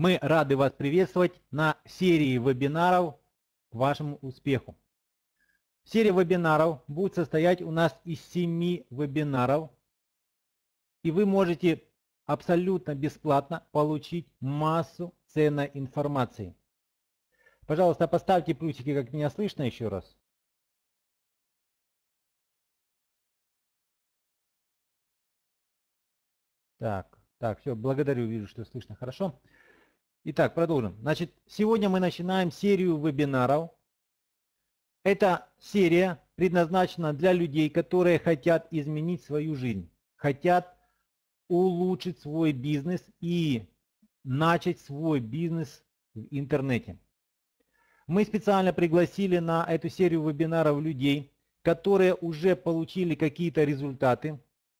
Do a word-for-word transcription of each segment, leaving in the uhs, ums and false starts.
Мы рады вас приветствовать на серии вебинаров к вашему успеху. Серия вебинаров будет состоять у нас из семи вебинаров, и вы можете абсолютно бесплатно получить массу ценной информации. Пожалуйста, поставьте плюсики, как меня слышно еще раз. Так, так, все, благодарю, вижу, что слышно хорошо. Итак, продолжим. Значит, сегодня мы начинаем серию вебинаров. Эта серия предназначена для людей, которые хотят изменить свою жизнь, хотят улучшить свой бизнес и начать свой бизнес в интернете. Мы специально пригласили на эту серию вебинаров людей, которые уже получили какие-то результаты.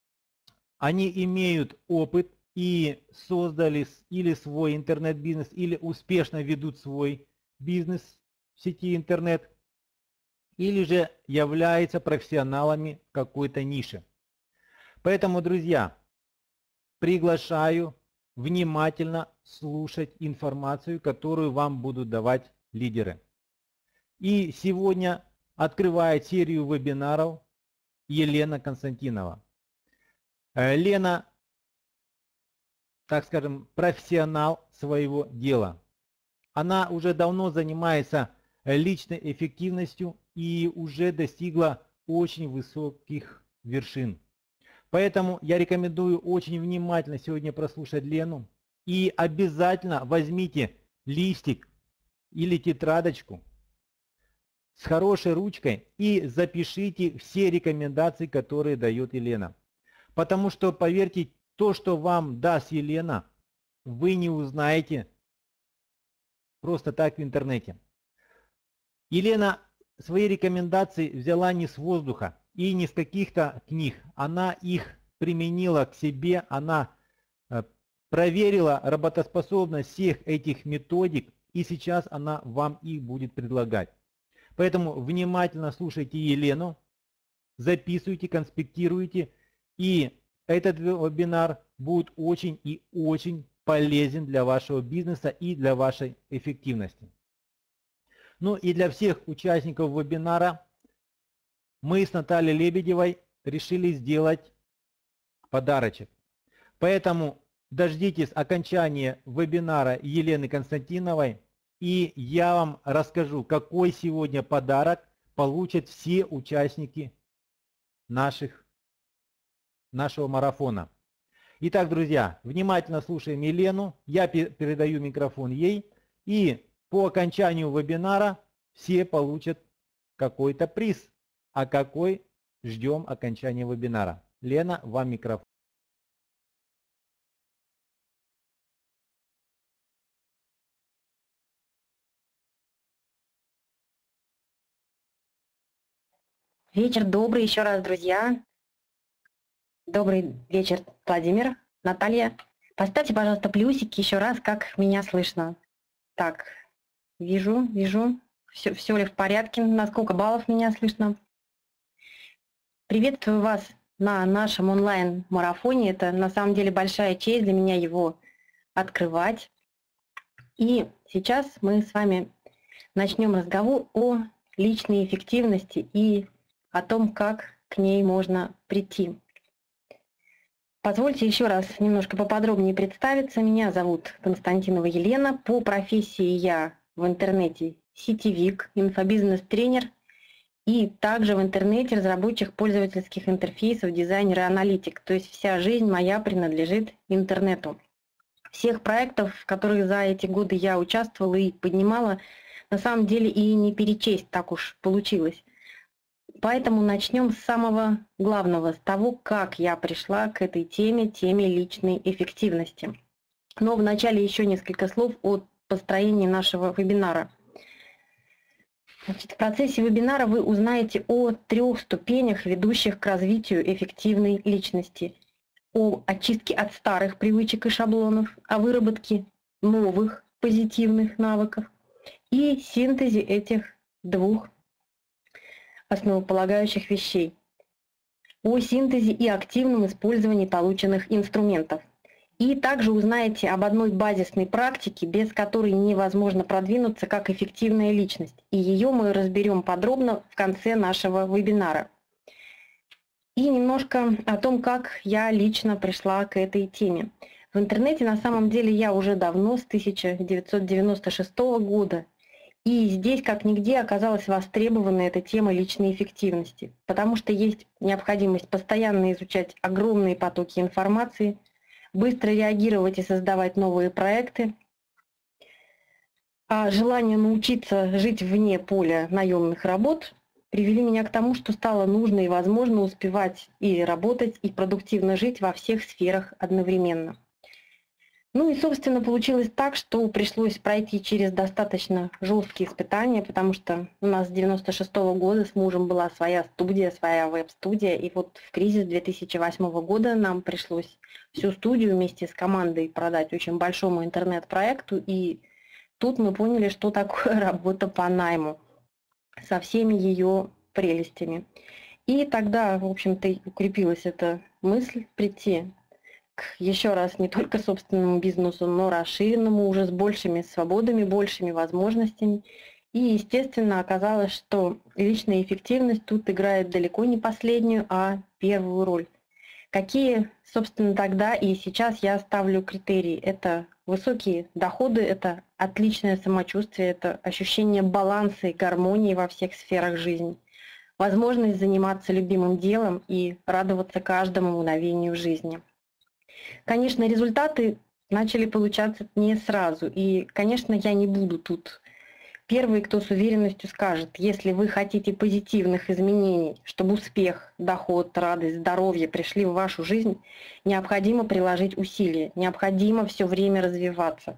Они имеют опыт и создали или свой интернет-бизнес, или успешно ведут свой бизнес в сети интернет, или же являются профессионалами в какой-то нише. Поэтому, друзья, приглашаю внимательно слушать информацию, которую вам будут давать лидеры. И сегодня открывает серию вебинаров Елена Константинова. Лена, так скажем, профессионал своего дела. Она уже давно занимается личной эффективностью и уже достигла очень высоких вершин. Поэтому я рекомендую очень внимательно сегодня прослушать Лену. И обязательно возьмите листик или тетрадочку с хорошей ручкой и запишите все рекомендации, которые дает Елена. Потому что, поверьте, то, что вам даст Елена, вы не узнаете просто так в интернете. Елена свои рекомендации взяла не с воздуха и не с каких-то книг. Она их применила к себе, она проверила работоспособность всех этих методик, и сейчас она вам их будет предлагать. Поэтому внимательно слушайте Елену, записывайте, конспектируйте, и этот вебинар будет очень и очень полезен для вашего бизнеса и для вашей эффективности. Ну и для всех участников вебинара мы с Натальей Лебедевой решили сделать подарочек. Поэтому дождитесь окончания вебинара Елены Константиновой, и я вам расскажу, какой сегодня подарок получат все участники наших, нашего марафона. Итак, друзья, внимательно слушаем Елену, я передаю микрофон ей, и по окончанию вебинара все получат какой-то приз. А какой, ждем окончания вебинара. Лена, вам микрофон. Вечер добрый еще раз, друзья. Добрый вечер, Владимир, Наталья. Поставьте, пожалуйста, плюсики еще раз, как меня слышно. Так, вижу, вижу. Все, все ли в порядке? На сколько баллов меня слышно? Приветствую вас на нашем онлайн-марафоне. Это на самом деле большая честь для меня его открывать. И сейчас мы с вами начнем разговор о личной эффективности и о том, как к ней можно прийти. Позвольте еще раз немножко поподробнее представиться. Меня зовут Константинова Елена. По профессии я в интернете сетевик, инфобизнес-тренер и также в интернете разработчик пользовательских интерфейсов, дизайнер и аналитик. То есть вся жизнь моя принадлежит интернету. Всех проектов, в которых за эти годы я участвовала и поднимала, на самом деле и не перечесть, так уж получилось. Поэтому начнем с самого главного, с того, как я пришла к этой теме, теме личной эффективности. Но вначале еще несколько слов о построении нашего вебинара. Значит, в процессе вебинара вы узнаете о трех ступенях, ведущих к развитию эффективной личности. О очистке от старых привычек и шаблонов, о выработке новых позитивных навыков и синтезе этих двух основополагающих вещей, о синтезе и активном использовании полученных инструментов. И также узнаете об одной базисной практике, без которой невозможно продвинуться как эффективная личность. И ее мы разберем подробно в конце нашего вебинара. И немножко о том, как я лично пришла к этой теме. В интернете на самом деле я уже давно, с тысяча девятьсот девяносто шестого года. И здесь, как нигде, оказалась востребована эта тема личной эффективности, потому что есть необходимость постоянно изучать огромные потоки информации, быстро реагировать и создавать новые проекты, а желание научиться жить вне поля наемных работ привели меня к тому, что стало нужно и возможно успевать и работать, и продуктивно жить во всех сферах одновременно. Ну и, собственно, получилось так, что пришлось пройти через достаточно жесткие испытания, потому что у нас с девяносто шестого года с мужем была своя студия, своя веб-студия, и вот в кризис две тысячи восьмого года нам пришлось всю студию вместе с командой продать очень большому интернет-проекту, и тут мы поняли, что такое работа по найму со всеми ее прелестями. И тогда, в общем-то, укрепилась эта мысль прийти еще раз не только собственному бизнесу, но расширенному, уже с большими свободами, большими возможностями. И, естественно, оказалось, что личная эффективность тут играет далеко не последнюю, а первую роль. Какие, собственно, тогда и сейчас я ставлю критерии? Это высокие доходы, это отличное самочувствие, это ощущение баланса и гармонии во всех сферах жизни, возможность заниматься любимым делом и радоваться каждому мгновению жизни. Конечно, результаты начали получаться не сразу. И, конечно, я не буду тут первый, кто с уверенностью скажет, если вы хотите позитивных изменений, чтобы успех, доход, радость, здоровье пришли в вашу жизнь, необходимо приложить усилия, необходимо все время развиваться.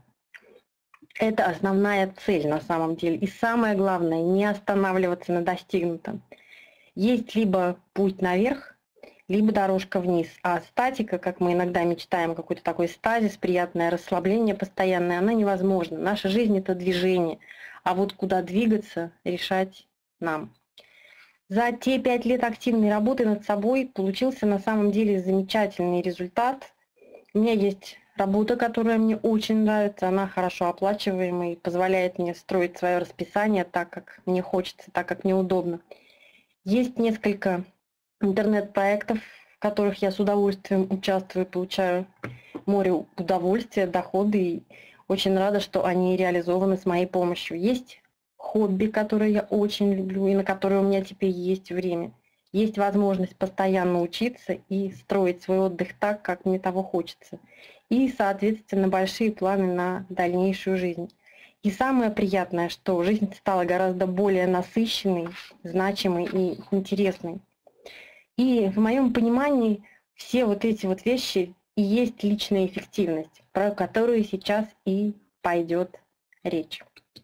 Это основная цель на самом деле. И самое главное, не останавливаться на достигнутом. Есть либо путь наверх, либо дорожка вниз. А статика, как мы иногда мечтаем, какой-то такой стазис, приятное расслабление постоянное, она невозможна. Наша жизнь – это движение. А вот куда двигаться, решать нам. За те пять лет активной работы над собой получился на самом деле замечательный результат. У меня есть работа, которая мне очень нравится, она хорошо оплачиваемая и позволяет мне строить свое расписание так, как мне хочется, так, как мне удобно. Есть несколько интернет-проектов, в которых я с удовольствием участвую, получаю море удовольствия, доходы, и очень рада, что они реализованы с моей помощью. Есть хобби, которые я очень люблю и на которые у меня теперь есть время. Есть возможность постоянно учиться и строить свой отдых так, как мне того хочется. И, соответственно, большие планы на дальнейшую жизнь. И самое приятное, что жизнь стала гораздо более насыщенной, значимой и интересной. И в моем понимании все вот эти вот вещи и есть личная эффективность, про которую сейчас и пойдет речь.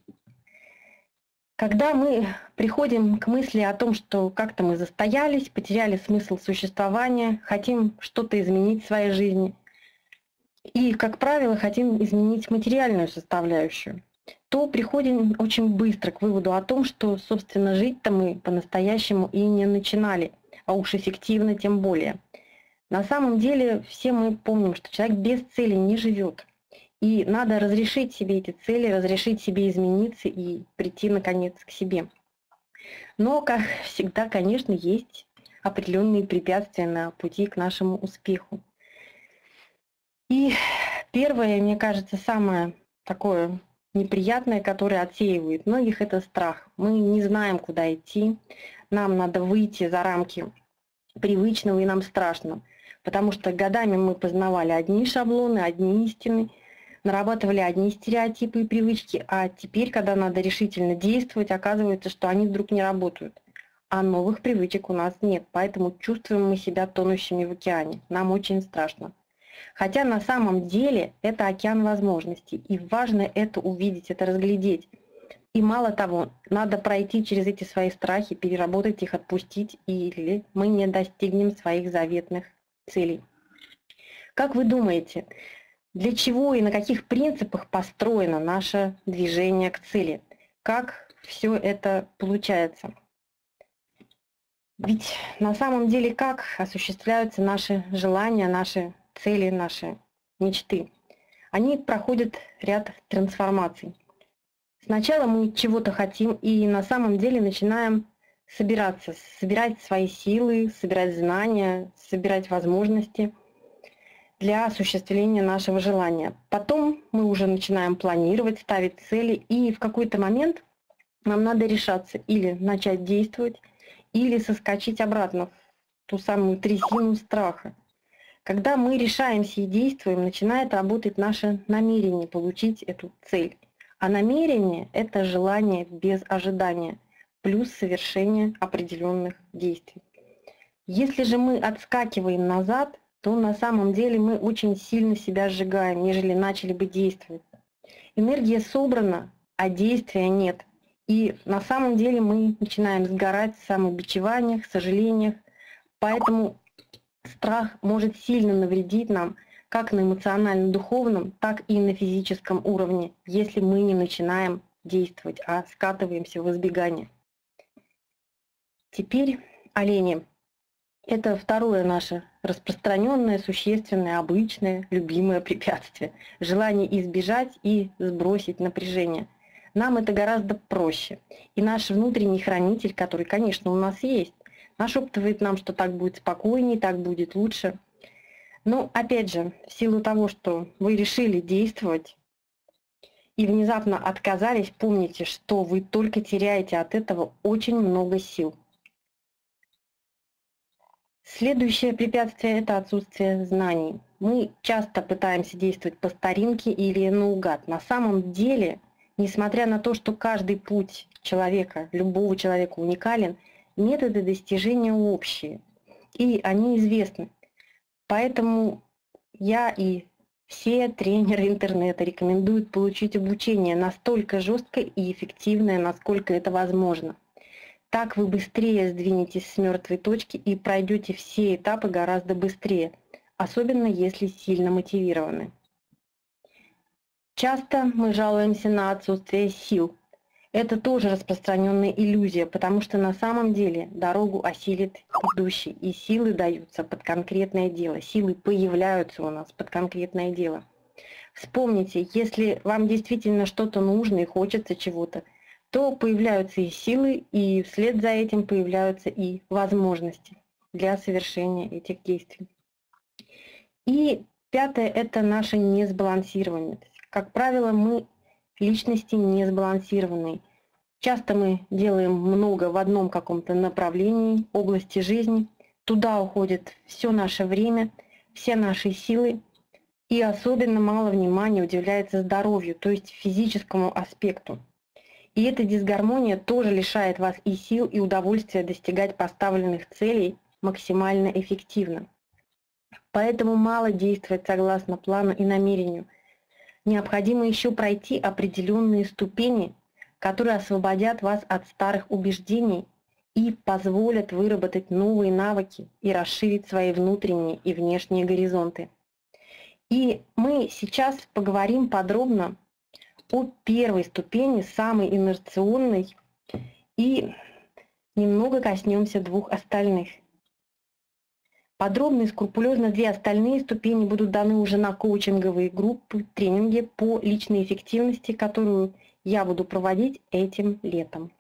Когда мы приходим к мысли о том, что как-то мы застоялись, потеряли смысл существования, хотим что-то изменить в своей жизни, и, как правило, хотим изменить материальную составляющую, то приходим очень быстро к выводу о том, что, собственно, жить-то мы по-настоящему и не начинали, а уж эффективно тем более. На самом деле все мы помним, что человек без цели не живет. И надо разрешить себе эти цели, разрешить себе измениться и прийти, наконец, к себе. Но, как всегда, конечно, есть определенные препятствия на пути к нашему успеху. И первое, мне кажется, самое такое неприятное, которое отсеивает многих, это страх. Мы не знаем, куда идти. Нам надо выйти за рамки привычного, и нам страшно. Потому что годами мы познавали одни шаблоны, одни истины, нарабатывали одни стереотипы и привычки, а теперь, когда надо решительно действовать, оказывается, что они вдруг не работают. А новых привычек у нас нет, поэтому чувствуем мы себя тонущими в океане. Нам очень страшно. Хотя на самом деле это океан возможностей, и важно это увидеть, это разглядеть. И мало того, надо пройти через эти свои страхи, переработать их, отпустить, или мы не достигнем своих заветных целей. Как вы думаете, для чего и на каких принципах построено наше движение к цели? Как все это получается? Ведь на самом деле как осуществляются наши желания, наши цели, наши мечты, они проходят ряд трансформаций. Сначала мы чего-то хотим и на самом деле начинаем собираться, собирать свои силы, собирать знания, собирать возможности для осуществления нашего желания. Потом мы уже начинаем планировать, ставить цели, и в какой-то момент нам надо решаться или начать действовать, или соскочить обратно в ту самую трясину страха. Когда мы решаемся и действуем, начинает работать наше намерение получить эту цель. А намерение – это желание без ожидания, плюс совершение определенных действий. Если же мы отскакиваем назад, то на самом деле мы очень сильно себя сжигаем, нежели начали бы действовать. Энергия собрана, а действия нет. И на самом деле мы начинаем сгорать в самобичеваниях, сожалениях. Поэтому страх может сильно навредить нам как на эмоционально-духовном, так и на физическом уровне, если мы не начинаем действовать, а скатываемся в избегание. Теперь олени. Это второе наше распространенное, существенное, обычное, любимое препятствие. Желание избежать и сбросить напряжение. Нам это гораздо проще. И наш внутренний хранитель, который, конечно, у нас есть, нашептывает нам, что так будет спокойнее, так будет лучше. Но, опять же, в силу того, что вы решили действовать и внезапно отказались, помните, что вы только теряете от этого очень много сил. Следующее препятствие – это отсутствие знаний. Мы часто пытаемся действовать по старинке или наугад. На самом деле, несмотря на то, что каждый путь человека, любого человека уникален, методы достижения общие, и они известны. Поэтому я и все тренеры интернета рекомендуют получить обучение настолько жесткое и эффективное, насколько это возможно. Так вы быстрее сдвинетесь с мертвой точки и пройдете все этапы гораздо быстрее, особенно если сильно мотивированы. Часто мы жалуемся на отсутствие сил. Это тоже распространенная иллюзия, потому что на самом деле дорогу осилит идущий, и силы даются под конкретное дело, силы появляются у нас под конкретное дело. Вспомните, если вам действительно что-то нужно и хочется чего-то, то появляются и силы, и вслед за этим появляются и возможности для совершения этих действий. И пятое – это наша несбалансированность. Как правило, мы личности несбалансированные. Часто мы делаем много в одном каком-то направлении, области жизни. Туда уходит все наше время, все наши силы. И особенно мало внимания уделяется здоровью, то есть физическому аспекту. И эта дисгармония тоже лишает вас и сил, и удовольствия достигать поставленных целей максимально эффективно. Поэтому мало действовать согласно плану и намерению. Необходимо еще пройти определенные ступени, которые освободят вас от старых убеждений и позволят выработать новые навыки и расширить свои внутренние и внешние горизонты. И мы сейчас поговорим подробно о первой ступени, самой инерционной, и немного коснемся двух остальных. Подробно и скрупулезно две остальные ступени будут даны уже на коучинговые группы, тренинги по личной эффективности, которую я буду проводить этим летом.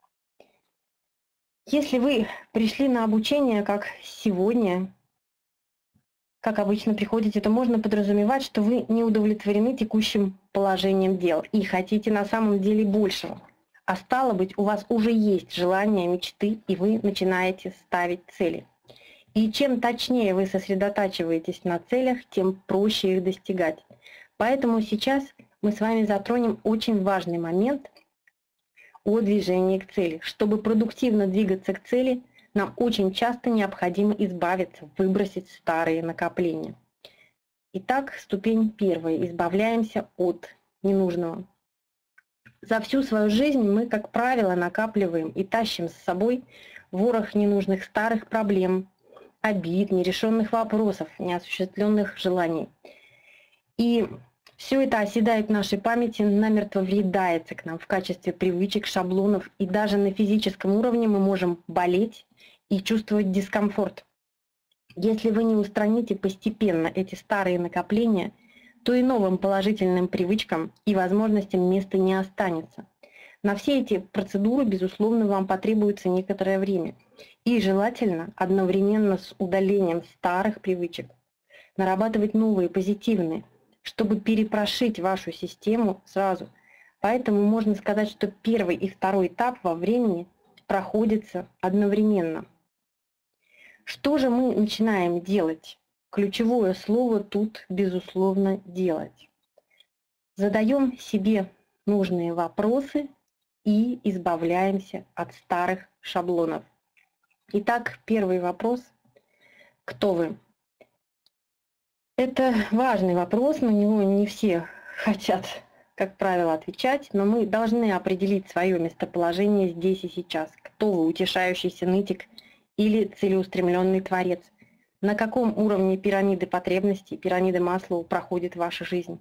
Если вы пришли на обучение, как сегодня, как обычно приходите, то можно подразумевать, что вы не удовлетворены текущим положением дел и хотите на самом деле большего. А стало быть, у вас уже есть желания, мечты, и вы начинаете ставить цели. И чем точнее вы сосредотачиваетесь на целях, тем проще их достигать. Поэтому сейчас мы с вами затронем очень важный момент о движении к цели. Чтобы продуктивно двигаться к цели, нам очень часто необходимо избавиться, выбросить старые накопления. Итак, ступень первая. Избавляемся от ненужного. За всю свою жизнь мы, как правило, накапливаем и тащим с собой ворох ненужных старых проблем, обид, нерешенных вопросов, неосуществленных желаний. И все это оседает в нашей памяти, намертво въедается к нам в качестве привычек, шаблонов, и даже на физическом уровне мы можем болеть и чувствовать дискомфорт. Если вы не устраните постепенно эти старые накопления, то и новым положительным привычкам и возможностям места не останется. На все эти процедуры, безусловно, вам потребуется некоторое время. И желательно одновременно с удалением старых привычек нарабатывать новые, позитивные, чтобы перепрошить вашу систему сразу. Поэтому можно сказать, что первый и второй этап во времени проходятся одновременно. Что же мы начинаем делать? Ключевое слово тут, безусловно, делать. Задаем себе нужные вопросы и избавляемся от старых шаблонов. Итак, первый вопрос. Кто вы? Это важный вопрос, на него не все хотят, как правило, отвечать, но мы должны определить свое местоположение здесь и сейчас. Кто вы, утешающийся нытик или целеустремленный творец? На каком уровне пирамиды потребностей, пирамиды Маслоу проходит ваша жизнь?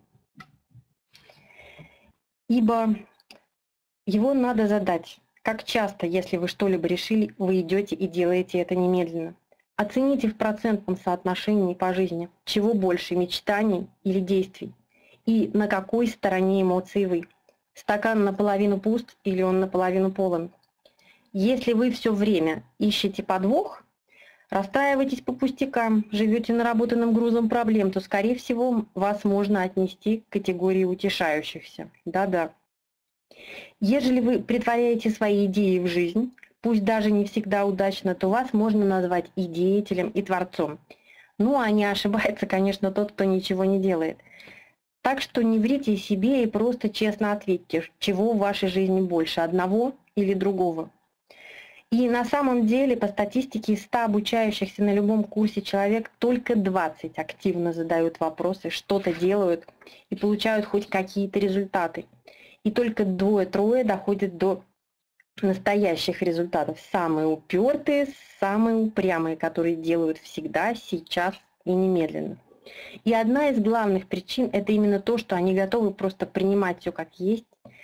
Ибо его надо задать. Как часто, если вы что-либо решили, вы идете и делаете это немедленно? Оцените в процентном соотношении по жизни, чего больше, мечтаний или действий, и на какой стороне эмоций вы. Стакан наполовину пуст или он наполовину полон. Если вы все время ищете подвох, расстраиваетесь по пустякам, живете наработанным грузом проблем, то, скорее всего, вас можно отнести к категории утешающихся. Да-да. Ежели вы претворяете свои идеи в жизнь, пусть даже не всегда удачно, то вас можно назвать и деятелем, и творцом. Ну, а не ошибается, конечно, тот, кто ничего не делает. Так что не врите себе и просто честно ответьте, чего в вашей жизни больше, одного или другого. И на самом деле, по статистике, из ста обучающихся на любом курсе человек только двадцать активно задают вопросы, что-то делают и получают хоть какие-то результаты. И только двое-трое доходят до настоящих результатов. Самые упертые, самые упрямые, которые делают всегда, сейчас и немедленно. И одна из главных причин – это именно то, что они готовы просто принимать все как есть,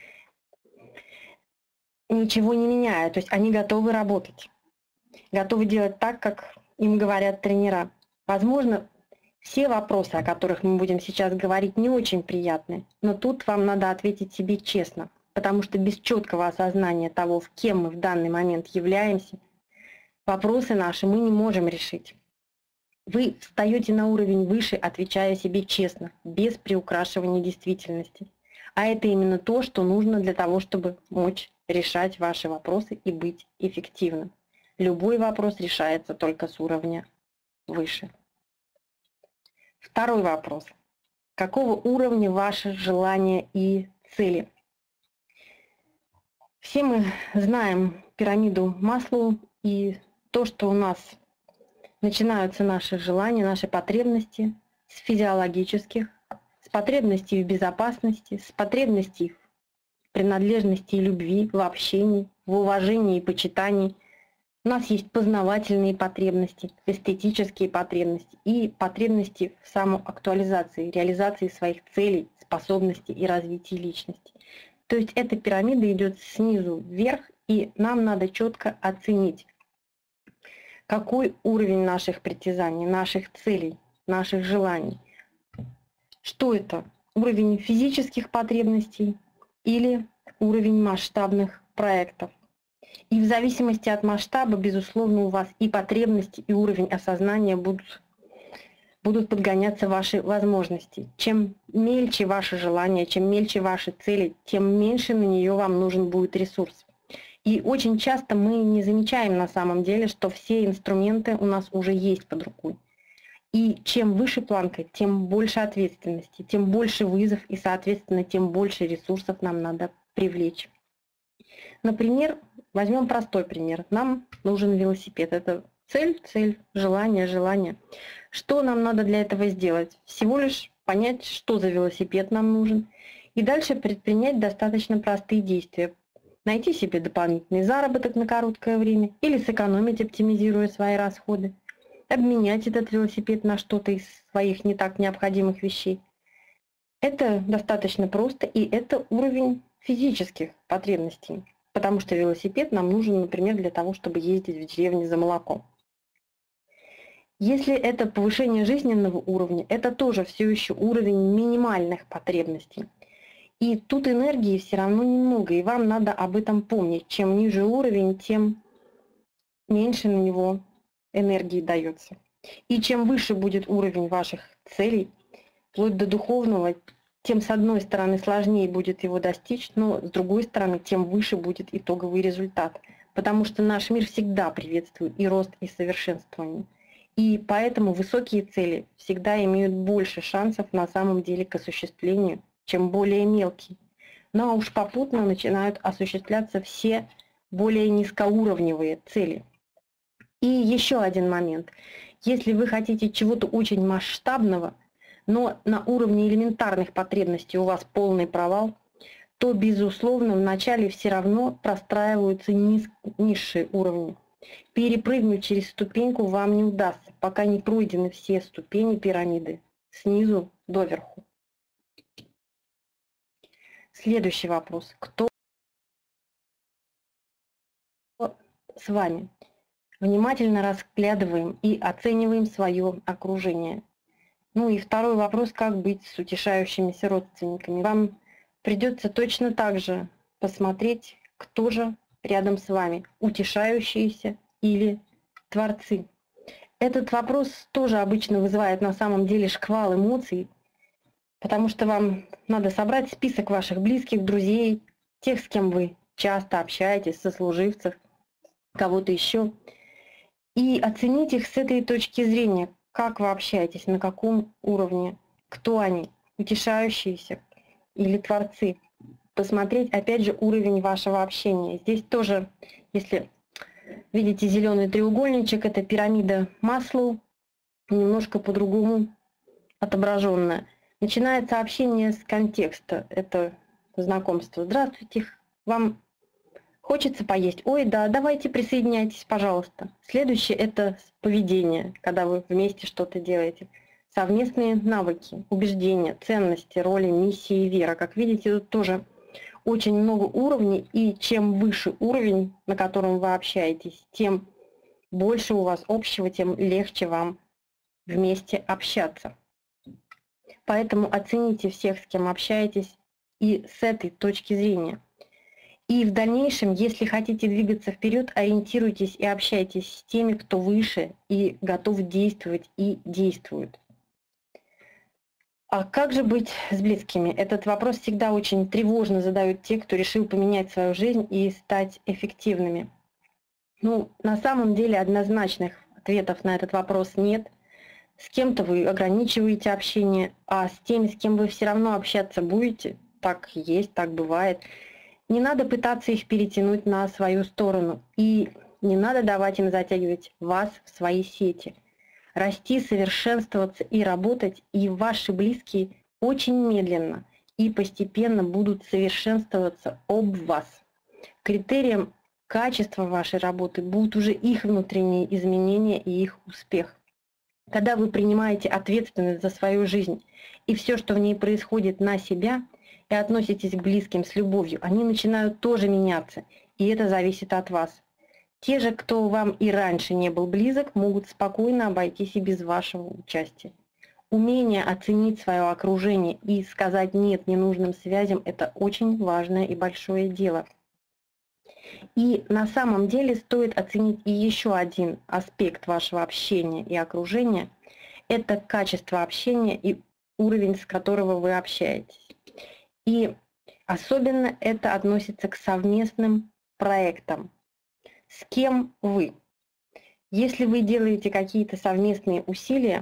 ничего не меняя. То есть они готовы работать, готовы делать так, как им говорят тренера. Возможно, все вопросы, о которых мы будем сейчас говорить, не очень приятны, но тут вам надо ответить себе честно, потому что без четкого осознания того, в кем мы в данный момент являемся, вопросы наши мы не можем решить. Вы встаете на уровень выше, отвечая себе честно, без приукрашивания действительности. А это именно то, что нужно для того, чтобы мочь решать ваши вопросы и быть эффективным. Любой вопрос решается только с уровня выше. Второй вопрос. Какого уровня ваши желания и цели? Все мы знаем пирамиду Маслоу и то, что у нас начинаются наши желания, наши потребности с физиологических, с потребностей в безопасности, с потребностей в принадлежности и любви, в общении, в уважении и почитании. У нас есть познавательные потребности, эстетические потребности и потребности в самоактуализации, реализации своих целей, способностей и развитии личности. То есть эта пирамида идет снизу вверх, и нам надо четко оценить, какой уровень наших притязаний, наших целей, наших желаний. Что это? Уровень физических потребностей или уровень масштабных проектов? И в зависимости от масштаба, безусловно, у вас и потребности, и уровень осознания будут, будут подгоняться ваши возможности. Чем мельче ваши желания, чем мельче ваши цели, тем меньше на нее вам нужен будет ресурс. И очень часто мы не замечаем на самом деле, что все инструменты у нас уже есть под рукой. И чем выше планка, тем больше ответственности, тем больше вызов и, соответственно, тем больше ресурсов нам надо привлечь. Например, возьмем простой пример. Нам нужен велосипед. Это цель, цель, желание, желание. Что нам надо для этого сделать? Всего лишь понять, что за велосипед нам нужен. И дальше предпринять достаточно простые действия. Найти себе дополнительный заработок на короткое время или сэкономить, оптимизируя свои расходы. Обменять этот велосипед на что-то из своих не так необходимых вещей. Это достаточно просто, и это уровень физических потребностей, потому что велосипед нам нужен, например, для того, чтобы ездить в деревне за молоком. Если это повышение жизненного уровня, это тоже все еще уровень минимальных потребностей. И тут энергии все равно немного, и вам надо об этом помнить. Чем ниже уровень, тем меньше на него энергии дается. И чем выше будет уровень ваших целей, вплоть до духовного, тем с одной стороны сложнее будет его достичь, но с другой стороны тем выше будет итоговый результат. Потому что наш мир всегда приветствует и рост, и совершенствование. И поэтому высокие цели всегда имеют больше шансов на самом деле к осуществлению, чем более мелкие. Ну а уж попутно начинают осуществляться все более низкоуровневые цели. И еще один момент. Если вы хотите чего-то очень масштабного, но на уровне элементарных потребностей у вас полный провал, то, безусловно, вначале все равно простраиваются низ, низшие уровни. Перепрыгнуть через ступеньку вам не удастся, пока не пройдены все ступени пирамиды, снизу доверху. Следующий вопрос. Кто с вами? Внимательно разглядываем и оцениваем свое окружение. Ну и второй вопрос, как быть с утешающимися родственниками. Вам придется точно так же посмотреть, кто же рядом с вами, утешающиеся или творцы. Этот вопрос тоже обычно вызывает на самом деле шквал эмоций, потому что вам надо собрать список ваших близких, друзей, тех, с кем вы часто общаетесь, сослуживцев, кого-то еще, и оценить их с этой точки зрения, как вы общаетесь, на каком уровне, кто они, утешающиеся или творцы. Посмотреть, опять же, уровень вашего общения. Здесь тоже, если видите зеленый треугольничек, это пирамида Маслоу, немножко по-другому отображенная. Начинается общение с контекста, это знакомство. Здравствуйте, вам хочется поесть? Ой, да, давайте присоединяйтесь, пожалуйста. Следующее – это поведение, когда вы вместе что-то делаете. Совместные навыки, убеждения, ценности, роли, миссии и вера. Как видите, тут тоже очень много уровней, и чем выше уровень, на котором вы общаетесь, тем больше у вас общего, тем легче вам вместе общаться. Поэтому оцените всех, с кем общаетесь, и с этой точки зрения. И в дальнейшем, если хотите двигаться вперед, ориентируйтесь и общайтесь с теми, кто выше и готов действовать и действует. А как же быть с близкими? Этот вопрос всегда очень тревожно задают те, кто решил поменять свою жизнь и стать эффективными. Ну, на самом деле однозначных ответов на этот вопрос нет. С кем-то вы ограничиваете общение, а с теми, с кем вы все равно общаться будете, так есть, так бывает. Не надо пытаться их перетянуть на свою сторону, и не надо давать им затягивать вас в свои сети. Расти, совершенствоваться и работать, и ваши близкие очень медленно и постепенно будут совершенствоваться об вас. Критерием качества вашей работы будут уже их внутренние изменения и их успех. Когда вы принимаете ответственность за свою жизнь и все, что в ней происходит, на себя, и относитесь к близким с любовью, они начинают тоже меняться, и это зависит от вас. Те же, кто вам и раньше не был близок, могут спокойно обойтись и без вашего участия. Умение оценить свое окружение и сказать «нет» ненужным связям – это очень важное и большое дело. И на самом деле стоит оценить и еще один аспект вашего общения и окружения – это качество общения и уровень, с которого вы общаетесь. И особенно это относится к совместным проектам. С кем вы? Если вы делаете какие-то совместные усилия,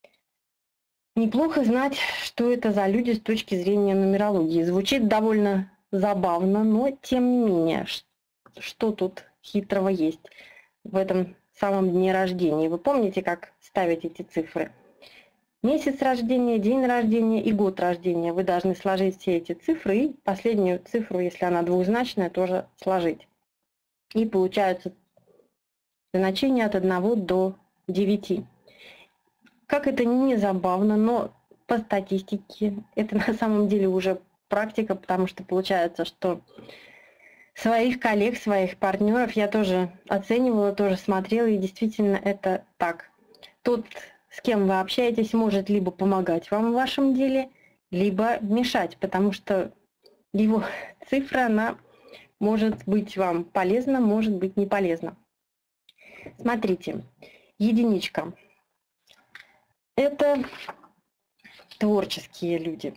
неплохо знать, что это за люди с точки зрения нумерологии. Звучит довольно забавно, но тем не менее, что тут хитрого есть в этом самом дне рождения? Вы помните, как ставить эти цифры? Месяц рождения, день рождения и год рождения. Вы должны сложить все эти цифры и последнюю цифру, если она двухзначная, тоже сложить. И получаются значения от одного до девяти. Как это не забавно, но по статистике это на самом деле уже практика, потому что получается, что своих коллег, своих партнеров я тоже оценивала, тоже смотрела, и действительно это так. тот, с кем вы общаетесь, может либо помогать вам в вашем деле, либо мешать, потому что его цифра, она может быть вам полезна, может быть не полезна. Смотрите, единичка – это творческие люди.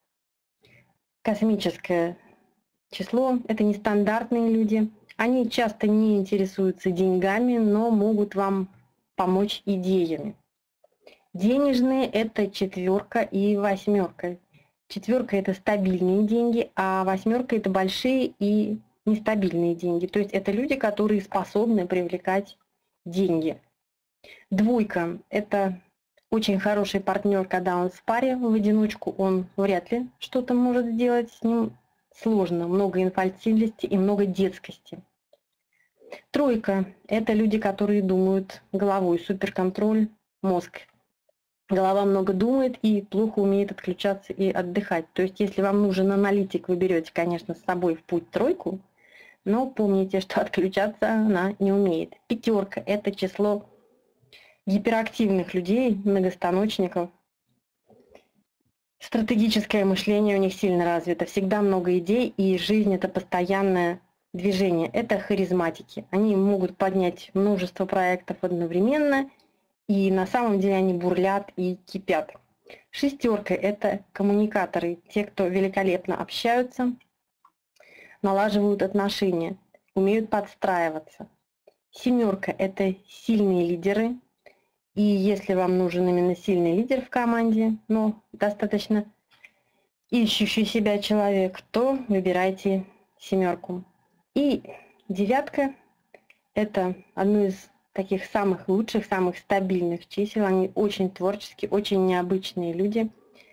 Космическое число – это нестандартные люди. Они часто не интересуются деньгами, но могут вам помочь идеями. Денежные – это четверка и восьмерка. Четверка – это стабильные деньги, а восьмерка – это большие и нестабильные деньги. То есть это люди, которые способны привлекать деньги. Двойка – это очень хороший партнер, когда он в паре, в одиночку он вряд ли что-то может сделать, с ним сложно, много инфантильности и много детскости. Тройка – это люди, которые думают головой, суперконтроль, мозг. Голова много думает и плохо умеет отключаться и отдыхать. То есть если вам нужен аналитик, вы берете, конечно, с собой в путь тройку, но помните, что отключаться она не умеет. Пятерка – это число гиперактивных людей, многостаночников. Стратегическое мышление у них сильно развито, всегда много идей, и жизнь – это постоянное движение. Это харизматики. Они могут поднять множество проектов одновременно, и на самом деле они бурлят и кипят. Шестерка – это коммуникаторы, те, кто великолепно общаются, налаживают отношения, умеют подстраиваться. Семерка – это сильные лидеры. И если вам нужен именно сильный лидер в команде, но достаточно ищущий себя человек, то выбирайте семерку. И девятка – это одно из таких самых лучших, самых стабильных чисел. Они очень творческие, очень необычные люди.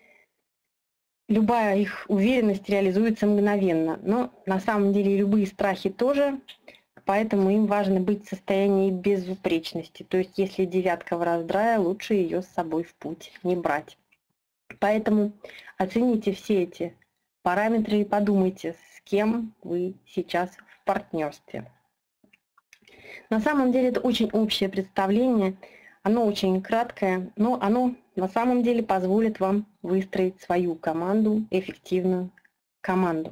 Любая их уверенность реализуется мгновенно, но на самом деле любые страхи тоже. Поэтому им важно быть в состоянии безупречности. То есть, если девятка в раздрае, лучше ее с собой в путь не брать. Поэтому оцените все эти параметры и подумайте, с кем вы сейчас в партнерстве. На самом деле это очень общее представление, оно очень краткое, но оно на самом деле позволит вам выстроить свою команду, эффективную команду.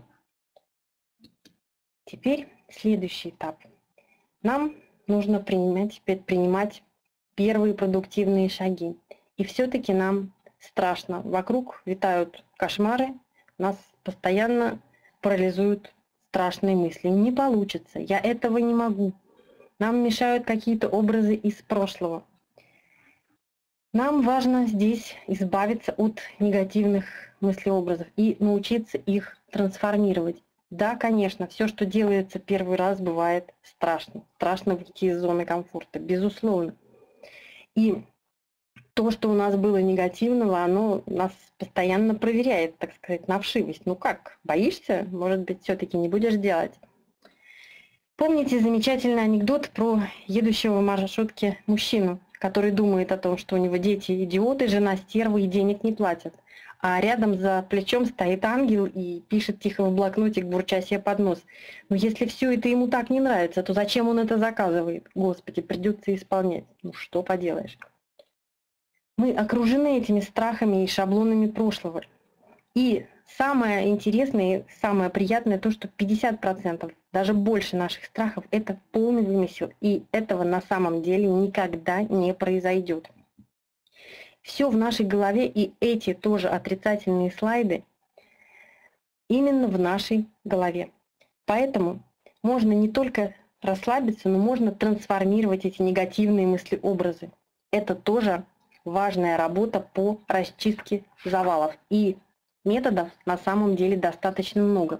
Теперь следующий этап. Нам нужно принимать, предпринимать первые продуктивные шаги. И все-таки нам страшно. Вокруг витают кошмары, нас постоянно парализуют страшные мысли. Не получится, я этого не могу. Нам мешают какие-то образы из прошлого. Нам важно здесь избавиться от негативных мыслеобразов и научиться их трансформировать. Да, конечно, все, что делается первый раз, бывает страшно. Страшно выйти из зоны комфорта, безусловно. И то, что у нас было негативного, оно нас постоянно проверяет, так сказать, на вшивость. Ну как, боишься? Может быть, все-таки не будешь делать? Помните замечательный анекдот про едущего в маршрутке мужчину, который думает о том, что у него дети идиоты, жена стерва и денег не платят. А рядом за плечом стоит ангел и пишет тихо в блокнотик, бурча себе под нос. Но если все это ему так не нравится, то зачем он это заказывает? Господи, придется исполнять. Ну что поделаешь. Мы окружены этими страхами и шаблонами прошлого. И самое интересное и самое приятное то, что пятьдесят процентов, даже больше наших страхов – это полный вымысел. И этого на самом деле никогда не произойдет. Все в нашей голове, и эти тоже отрицательные слайды именно в нашей голове. Поэтому можно не только расслабиться, но можно трансформировать эти негативные мыслеобразы. Это тоже важная работа по расчистке завалов. И методов на самом деле достаточно много.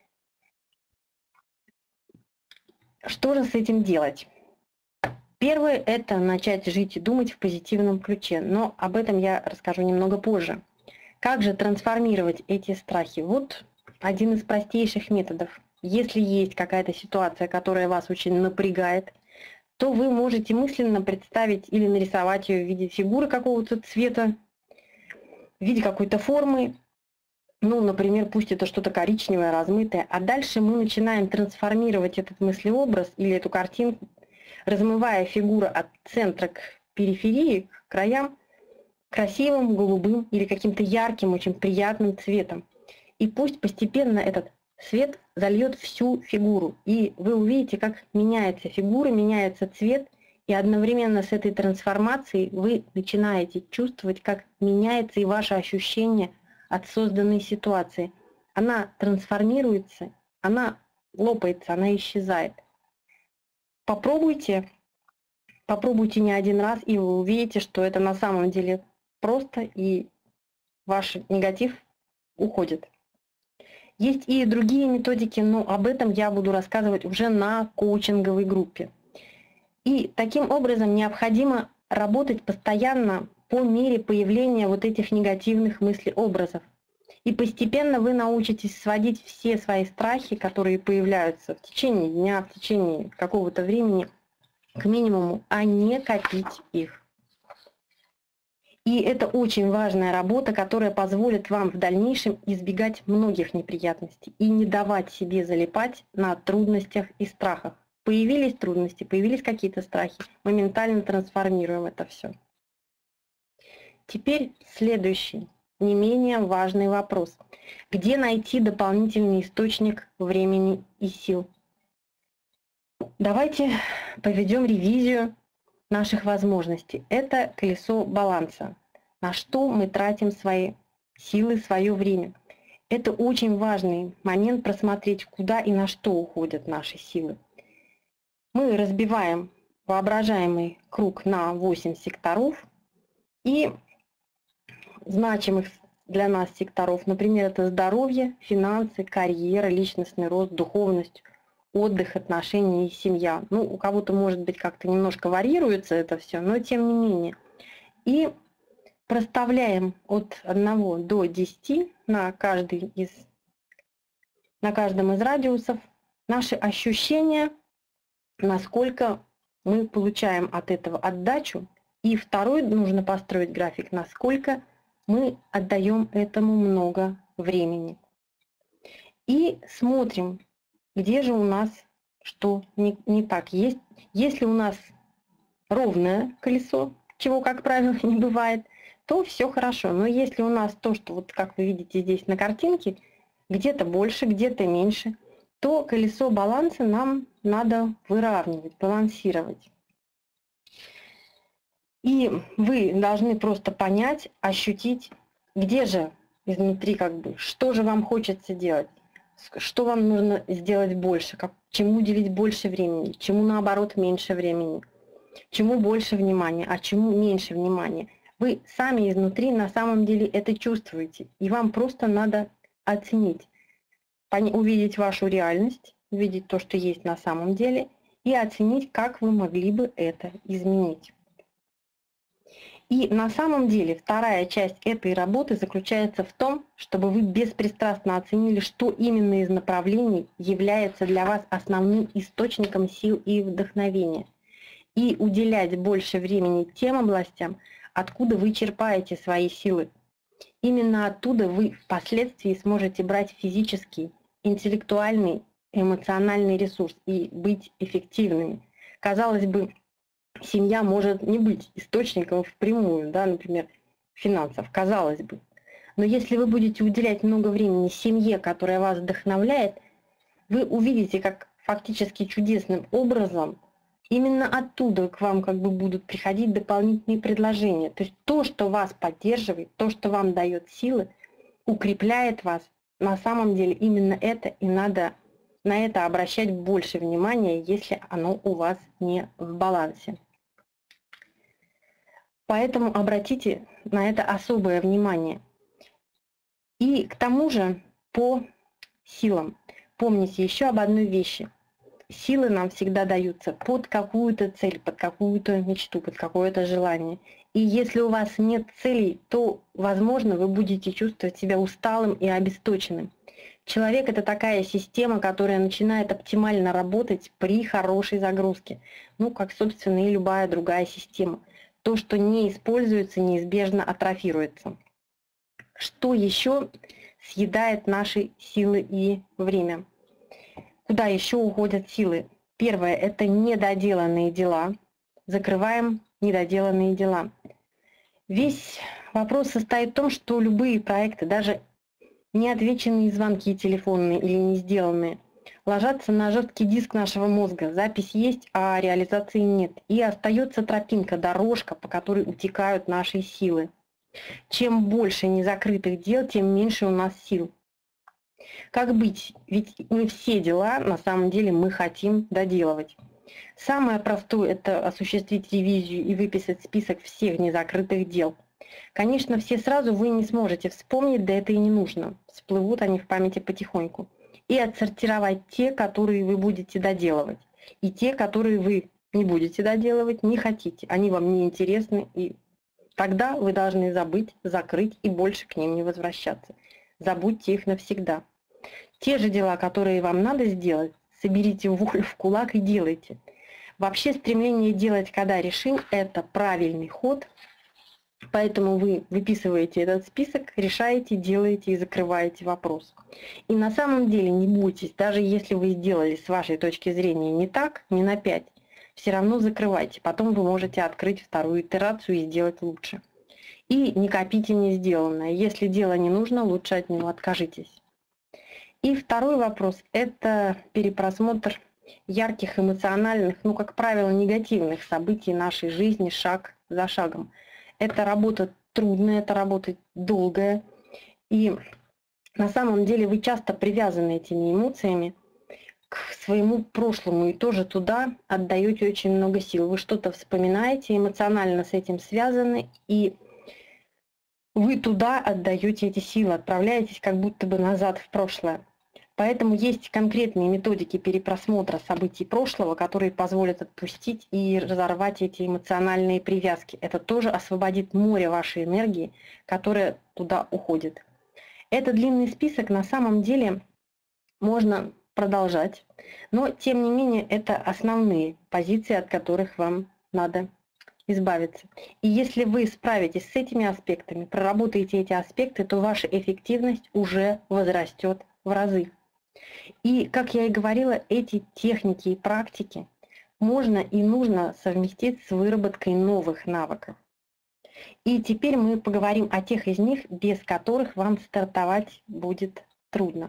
Что же с этим делать? Первое – это начать жить и думать в позитивном ключе, но об этом я расскажу немного позже. Как же трансформировать эти страхи? Вот один из простейших методов. Если есть какая-то ситуация, которая вас очень напрягает, то вы можете мысленно представить или нарисовать ее в виде фигуры какого-то цвета, в виде какой-то формы. Ну, например, пусть это что-то коричневое, размытое. А дальше мы начинаем трансформировать этот мыслеобраз или эту картинку, размывая фигуру от центра к периферии, к краям красивым, голубым или каким-то ярким, очень приятным цветом. И пусть постепенно этот свет зальет всю фигуру. И вы увидите, как меняется фигура, меняется цвет. И одновременно с этой трансформацией вы начинаете чувствовать, как меняется и ваше ощущение от созданной ситуации. Она трансформируется, она лопается, она исчезает. Попробуйте, попробуйте не один раз, и вы увидите, что это на самом деле просто, и ваш негатив уходит. Есть и другие методики, но об этом я буду рассказывать уже на коучинговой группе. И таким образом необходимо работать постоянно по мере появления вот этих негативных мыслеобразов. И постепенно вы научитесь сводить все свои страхи, которые появляются в течение дня, в течение какого-то времени, к минимуму, а не копить их. И это очень важная работа, которая позволит вам в дальнейшем избегать многих неприятностей и не давать себе залипать на трудностях и страхах. Появились трудности, появились какие-то страхи, моментально трансформируем это все. Теперь следующий, не менее важный вопрос. Где найти дополнительный источник времени и сил? Давайте проведем ревизию наших возможностей. Это колесо баланса. На что мы тратим свои силы, свое время. Это очень важный момент просмотреть, куда и на что уходят наши силы. Мы разбиваем воображаемый круг на восемь секторов и значимых для нас секторов. Например, это здоровье, финансы, карьера, личностный рост, духовность, отдых, отношения и семья. Ну, у кого-то, может быть, как-то немножко варьируется это все, но тем не менее. И проставляем от одного до десяти на, каждый из, на каждом из радиусов наши ощущения, насколько мы получаем от этого отдачу. И второй нужно построить график, насколько мы отдаем этому много времени. И смотрим, где же у нас что не, не так. Есть, если у нас ровное колесо, чего, как правило, не бывает, то все хорошо. Но если у нас то, что вот как вы видите здесь на картинке, где-то больше, где-то меньше, то колесо баланса нам надо выравнивать, балансировать. И вы должны просто понять, ощутить, где же изнутри, как бы, что же вам хочется делать, что вам нужно сделать больше, как, чему уделить больше времени, чему наоборот меньше времени, чему больше внимания, а чему меньше внимания. Вы сами изнутри на самом деле это чувствуете, и вам просто надо оценить, увидеть вашу реальность, увидеть то, что есть на самом деле, и оценить, как вы могли бы это изменить. И на самом деле вторая часть этой работы заключается в том, чтобы вы беспристрастно оценили, что именно из направлений является для вас основным источником сил и вдохновения, и уделять больше времени тем областям, откуда вы черпаете свои силы. Именно оттуда вы впоследствии сможете брать физический, интеллектуальный, эмоциональный ресурс и быть эффективными. Казалось бы, семья может не быть источником впрямую, да, например, финансов, казалось бы. Но если вы будете уделять много времени семье, которая вас вдохновляет, вы увидите, как фактически чудесным образом именно оттуда к вам как бы будут приходить дополнительные предложения. То есть то, что вас поддерживает, то, что вам дает силы, укрепляет вас, на самом деле именно это и надо на это обращать больше внимания, если оно у вас не в балансе. Поэтому обратите на это особое внимание. И к тому же по силам. Помните еще об одной вещи. Силы нам всегда даются под какую-то цель, под какую-то мечту, под какое-то желание. И если у вас нет целей, то, возможно, вы будете чувствовать себя усталым и обесточенным. Человек – это такая система, которая начинает оптимально работать при хорошей загрузке. Ну, как, собственно, и любая другая система. То, что не используется, неизбежно атрофируется. Что еще съедает наши силы и время? Куда еще уходят силы? Первое – это недоделанные дела. Закрываем недоделанные дела. Весь вопрос состоит в том, что любые проекты, даже неотвеченные звонки телефонные или не сделанные, ложатся на жесткий диск нашего мозга. Запись есть, а реализации нет. И остается тропинка, дорожка, по которой утекают наши силы. Чем больше незакрытых дел, тем меньше у нас сил. Как быть? Ведь мы все дела, на самом деле, мы хотим доделывать. Самое простое – это осуществить ревизию и выписать список всех незакрытых дел. Конечно, все сразу вы не сможете вспомнить, да это и не нужно. Всплывут они в памяти потихоньку. И отсортировать те, которые вы будете доделывать, и те, которые вы не будете доделывать, не хотите. Они вам не интересны, и тогда вы должны забыть, закрыть и больше к ним не возвращаться. Забудьте их навсегда. Те же дела, которые вам надо сделать, соберите волю в кулак и делайте. Вообще стремление делать, когда решил, это правильный ход. Поэтому вы выписываете этот список, решаете, делаете и закрываете вопрос. И на самом деле не бойтесь, даже если вы сделали с вашей точки зрения не так, не на пять, все равно закрывайте. Потом вы можете открыть вторую итерацию и сделать лучше. И не копите не сделанное. Если дело не нужно, лучше от него откажитесь. И второй вопрос – это перепросмотр ярких, эмоциональных, ну, как правило, негативных событий нашей жизни шаг за шагом. Это работа трудная, это работа долгая. И на самом деле вы часто привязаны этими эмоциями к своему прошлому и тоже туда отдаете очень много сил. Вы что-то вспоминаете, эмоционально с этим связаны, и вы туда отдаете эти силы, отправляетесь как будто бы назад в прошлое. Поэтому есть конкретные методики перепросмотра событий прошлого, которые позволят отпустить и разорвать эти эмоциональные привязки. Это тоже освободит море вашей энергии, которая туда уходит. Это длинный список, на самом деле можно продолжать, но тем не менее это основные позиции, от которых вам надо избавиться. И если вы справитесь с этими аспектами, проработаете эти аспекты, то ваша эффективность уже возрастет в разы. И, как я и говорила, эти техники и практики можно и нужно совместить с выработкой новых навыков. И теперь мы поговорим о тех из них, без которых вам стартовать будет трудно.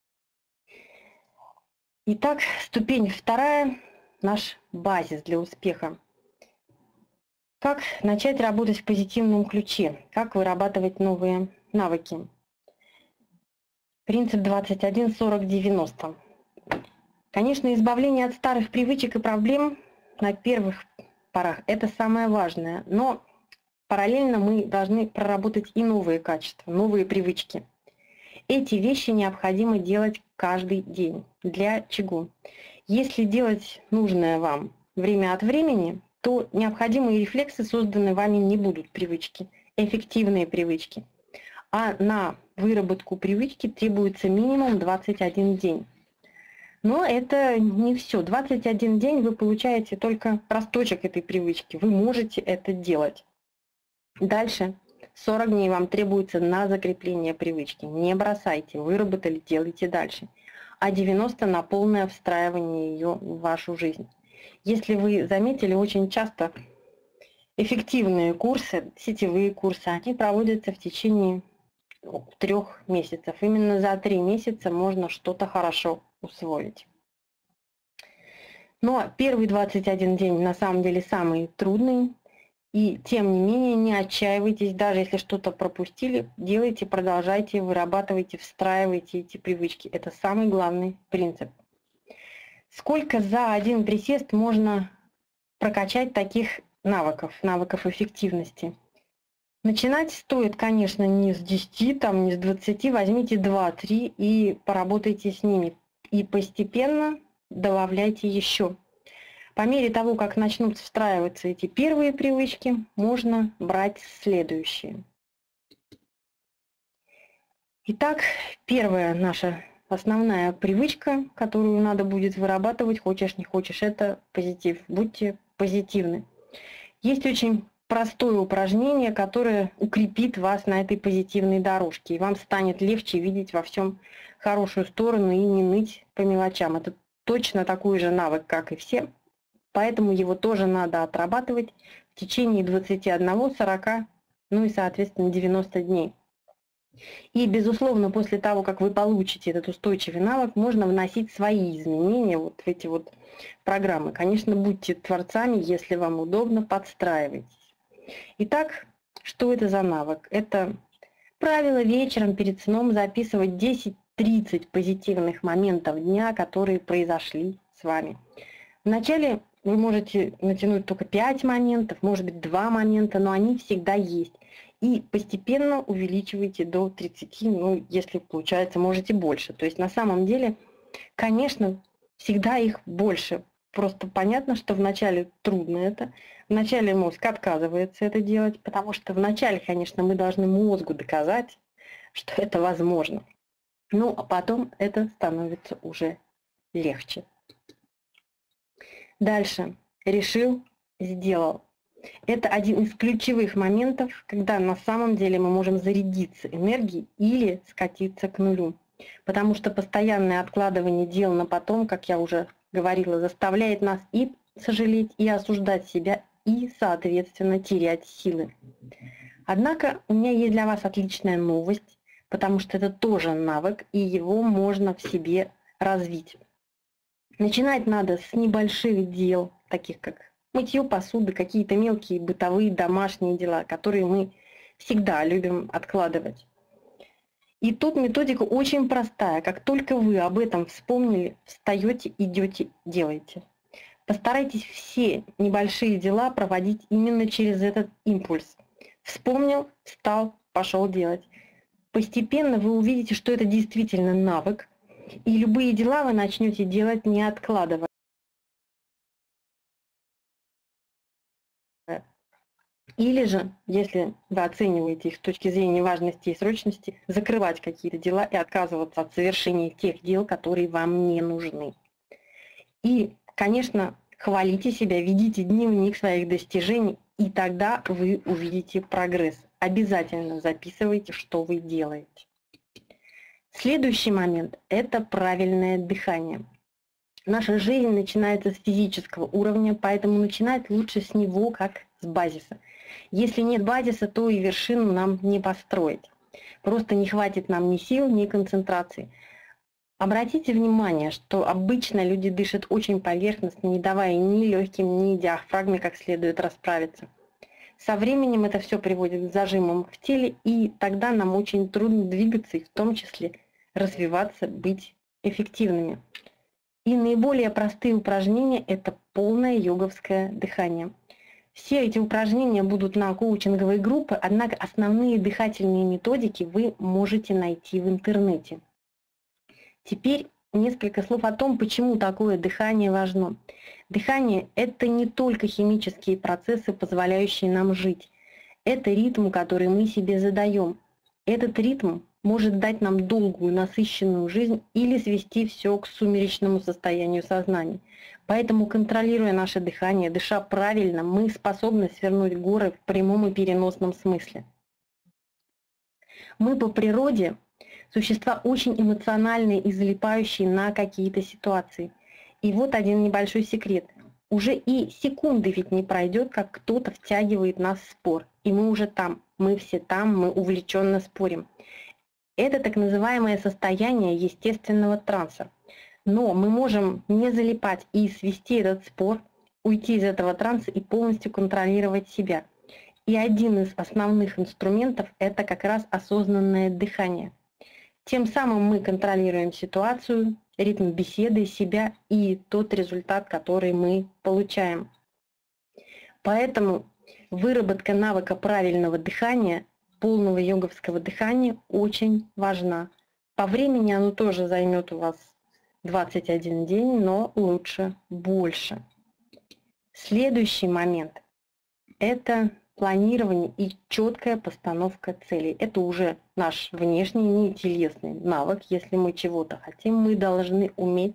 Итак, ступень вторая – наш базис для успеха. Как начать работать в позитивном ключе? Как вырабатывать новые навыки? Принцип двадцать один сорок девяносто. Конечно, избавление от старых привычек и проблем на первых порах – это самое важное, но параллельно мы должны проработать и новые качества, новые привычки. Эти вещи необходимо делать каждый день. Для чего? Если делать нужное вам время от времени, то необходимые рефлексы, созданные вами, не будут привычки, эффективные привычки. А на выработку привычки требуется минимум двадцать один день. Но это не все. двадцать один день вы получаете только росточек этой привычки. Вы можете это делать. Дальше сорок дней вам требуется на закрепление привычки. Не бросайте, выработали, делайте дальше. А девяносто на полное встраивание ее в вашу жизнь. Если вы заметили, очень часто эффективные курсы, сетевые курсы, они проводятся в течение трех месяцев. Именно за три месяца можно что-то хорошо усвоить. Но первый двадцать один день на самом деле самый трудный. И тем не менее не отчаивайтесь, даже если что-то пропустили, делайте, продолжайте, вырабатывайте, встраивайте эти привычки. Это самый главный принцип. Сколько за один присест можно прокачать таких навыков, навыков эффективности? Начинать стоит, конечно, не с десяти, там, не с двадцати, возьмите два-три и поработайте с ними. И постепенно добавляйте еще. По мере того, как начнут встраиваться эти первые привычки, можно брать следующие. Итак, первая наша основная привычка, которую надо будет вырабатывать, хочешь не хочешь, это позитив. Будьте позитивны. Есть очень простое упражнение, которое укрепит вас на этой позитивной дорожке, и вам станет легче видеть во всем хорошую сторону и не ныть по мелочам. Это точно такой же навык, как и все, поэтому его тоже надо отрабатывать в течение двадцати одного — сорока ну и, соответственно, девяносто дней. И, безусловно, после того, как вы получите этот устойчивый навык, можно вносить свои изменения вот в эти вот программы. Конечно, будьте творцами, если вам удобно, подстраивайтесь. Итак, что это за навык? Это правило вечером перед сном записывать десять-тридцать позитивных моментов дня, которые произошли с вами. Вначале вы можете натянуть только пять моментов, может быть два момента, но они всегда есть. И постепенно увеличивайте до тридцати, ну, если получается, можете больше. То есть на самом деле, конечно, всегда их больше. Просто понятно, что вначале трудно это. Вначале мозг отказывается это делать, потому что вначале, конечно, мы должны мозгу доказать, что это возможно. Ну, а потом это становится уже легче. Дальше. Решил, сделал. Это один из ключевых моментов, когда на самом деле мы можем зарядиться энергией или скатиться к нулю. Потому что постоянное откладывание дел на потом, как я уже говорила, заставляет нас и сожалеть, и осуждать себя, и, соответственно, терять силы. Однако у меня есть для вас отличная новость, потому что это тоже навык, и его можно в себе развить. Начинать надо с небольших дел, таких как мытье посуды, какие-то мелкие бытовые домашние дела, которые мы всегда любим откладывать. И тут методика очень простая. Как только вы об этом вспомнили, встаете, идете, делаете. Постарайтесь все небольшие дела проводить именно через этот импульс. Вспомнил, встал, пошел делать. Постепенно вы увидите, что это действительно навык, и любые дела вы начнете делать, не откладывая. Или же, если вы оцениваете их с точки зрения важности и срочности, закрывать какие-то дела и отказываться от совершения тех дел, которые вам не нужны. И, конечно, хвалите себя, ведите дневник своих достижений, и тогда вы увидите прогресс. Обязательно записывайте, что вы делаете. Следующий момент – это правильное дыхание. Наша жизнь начинается с физического уровня, поэтому начинать лучше с него, как с базиса. Если нет базиса, то и вершину нам не построить. Просто не хватит нам ни сил, ни концентрации. Обратите внимание, что обычно люди дышат очень поверхностно, не давая ни легким, ни диафрагме как следует расправиться. Со временем это все приводит к зажимам в теле, и тогда нам очень трудно двигаться, и в том числе развиваться, быть эффективными. И наиболее простые упражнения – это полное йоговское дыхание. Все эти упражнения будут на коучинговой группе, однако основные дыхательные методики вы можете найти в интернете. Теперь несколько слов о том, почему такое дыхание важно. Дыхание – это не только химические процессы, позволяющие нам жить. Это ритм, который мы себе задаем. Этот ритм может дать нам долгую, насыщенную жизнь или свести все к сумеречному состоянию сознания. Поэтому, контролируя наше дыхание, дыша правильно, мы способны свернуть горы в прямом и переносном смысле. Мы по природе существа очень эмоциональные и залипающие на какие-то ситуации. И вот один небольшой секрет. Уже и секунды ведь не пройдет, как кто-то втягивает нас в спор. И мы уже там, мы все там, мы увлеченно спорим. Это так называемое состояние естественного транса. Но мы можем не залипать и свести этот спор, уйти из этого транса и полностью контролировать себя. И один из основных инструментов – это как раз осознанное дыхание. Тем самым мы контролируем ситуацию, ритм беседы, себя и тот результат, который мы получаем. Поэтому выработка навыка правильного дыхания, полного йоговского дыхания очень важна. По времени оно тоже займет у вас двадцать один день, но лучше больше. Следующий момент – это планирование и четкая постановка целей. Это уже наш внешний, не телесный навык. Если мы чего-то хотим, мы должны уметь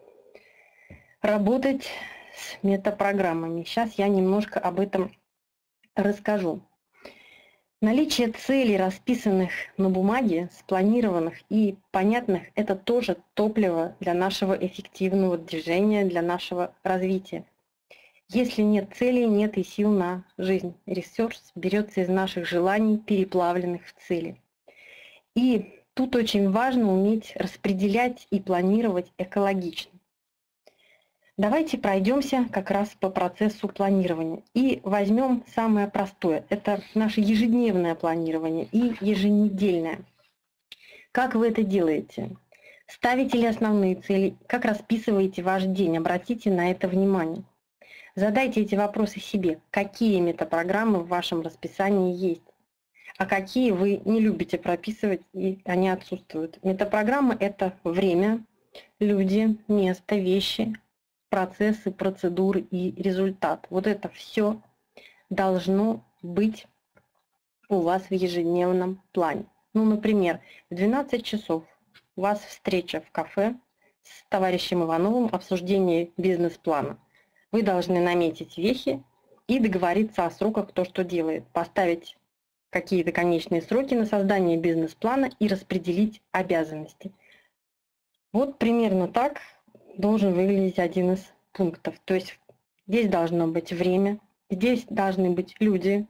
работать с метапрограммами. Сейчас я немножко об этом расскажу. Наличие целей, расписанных на бумаге, спланированных и понятных, это тоже топливо для нашего эффективного движения, для нашего развития. Если нет цели, нет и сил на жизнь. Ресурс берется из наших желаний, переплавленных в цели. И тут очень важно уметь распределять и планировать экологично. Давайте пройдемся как раз по процессу планирования. И возьмем самое простое. Это наше ежедневное планирование и еженедельное. Как вы это делаете? Ставите ли основные цели? Как расписываете ваш день? Обратите на это внимание. Задайте эти вопросы себе. Какие метапрограммы в вашем расписании есть? А какие вы не любите прописывать, и они отсутствуют? Метапрограммы – это время, люди, место, вещи, процессы, процедуры и результат. Вот это все должно быть у вас в ежедневном плане. Ну, например, в двенадцать часов у вас встреча в кафе с товарищем Ивановым, обсуждение бизнес-плана. Вы должны наметить вехи и договориться о сроках, кто что делает, поставить какие-то конечные сроки на создание бизнес-плана и распределить обязанности. Вот примерно так должен выглядеть один из пунктов. То есть здесь должно быть время, здесь должны быть люди,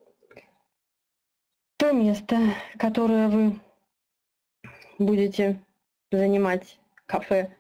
то место, которое вы будете занимать, кафе,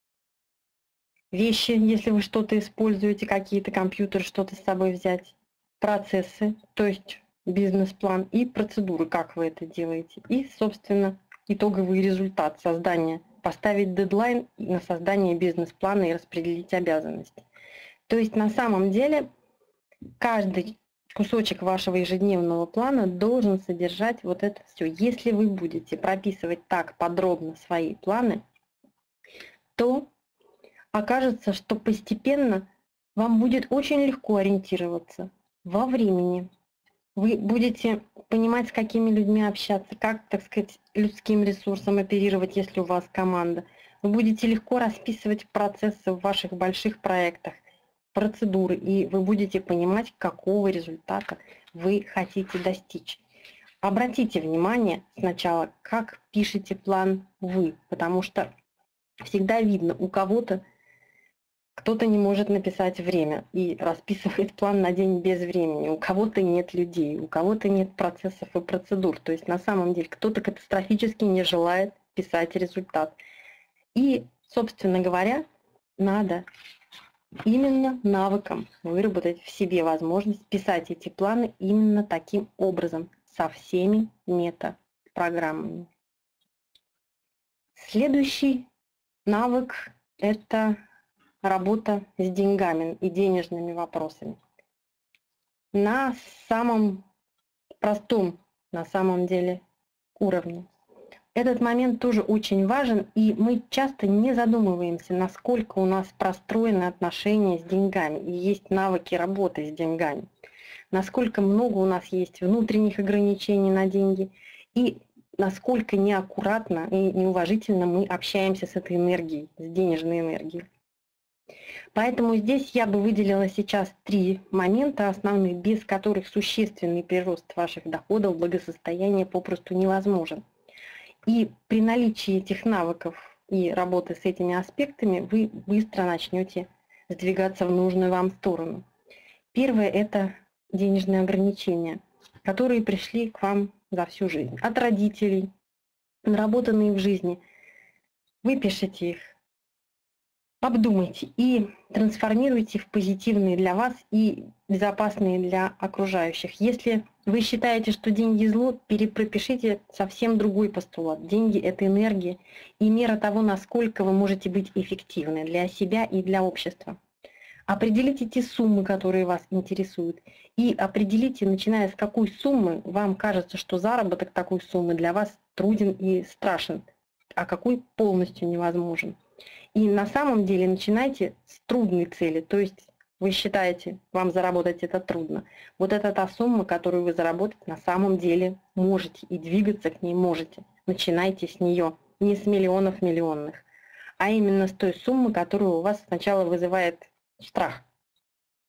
вещи, если вы что-то используете, какие-то компьютеры, что-то с собой взять, процессы, то есть бизнес-план и процедуры, как вы это делаете, и, собственно, итоговый результат создания, поставить дедлайн на создание бизнес-плана и распределить обязанности. То есть на самом деле каждый кусочек вашего ежедневного плана должен содержать вот это все. Если вы будете прописывать так подробно свои планы, то окажется, что постепенно вам будет очень легко ориентироваться во времени. Вы будете понимать, с какими людьми общаться, как, так сказать, людским ресурсом оперировать, если у вас команда. Вы будете легко расписывать процессы в ваших больших проектах, процедуры, и вы будете понимать, какого результата вы хотите достичь. Обратите внимание сначала, как пишете план вы, потому что всегда видно, у кого-то кто-то не может написать время и расписывает план на день без времени, у кого-то нет людей, у кого-то нет процессов и процедур. То есть на самом деле кто-то катастрофически не желает писать результат. И, собственно говоря, надо именно навыком выработать в себе возможность писать эти планы именно таким образом, со всеми метапрограммами. Следующий навык – это работа с деньгами и денежными вопросами. На самом простом, на самом деле, уровне. Этот момент тоже очень важен, и мы часто не задумываемся, насколько у нас простроены отношения с деньгами, и есть навыки работы с деньгами, насколько много у нас есть внутренних ограничений на деньги, и насколько неаккуратно и неуважительно мы общаемся с этой энергией, с денежной энергией. Поэтому здесь я бы выделила сейчас три момента основных, без которых существенный прирост ваших доходов, благосостояния попросту невозможен. И при наличии этих навыков и работы с этими аспектами вы быстро начнете сдвигаться в нужную вам сторону. Первое – это денежные ограничения, которые пришли к вам за всю жизнь. От родителей, наработанные в жизни. Выпишите их, обдумайте и трансформируйте в позитивные для вас и безопасные для окружающих. Если вы считаете, что деньги зло, перепропишите совсем другой постулат. Деньги – это энергия и мера того, насколько вы можете быть эффективны для себя и для общества. Определите те суммы, которые вас интересуют, и определите, начиная с какой суммы вам кажется, что заработок такой суммы для вас труден и страшен, а какой полностью невозможен. И на самом деле начинайте с трудной цели, то есть вы считаете, вам заработать это трудно. Вот это та сумма, которую вы заработать на самом деле можете и двигаться к ней можете. Начинайте с нее, не с миллионов миллионных, а именно с той суммы, которая у вас сначала вызывает страх,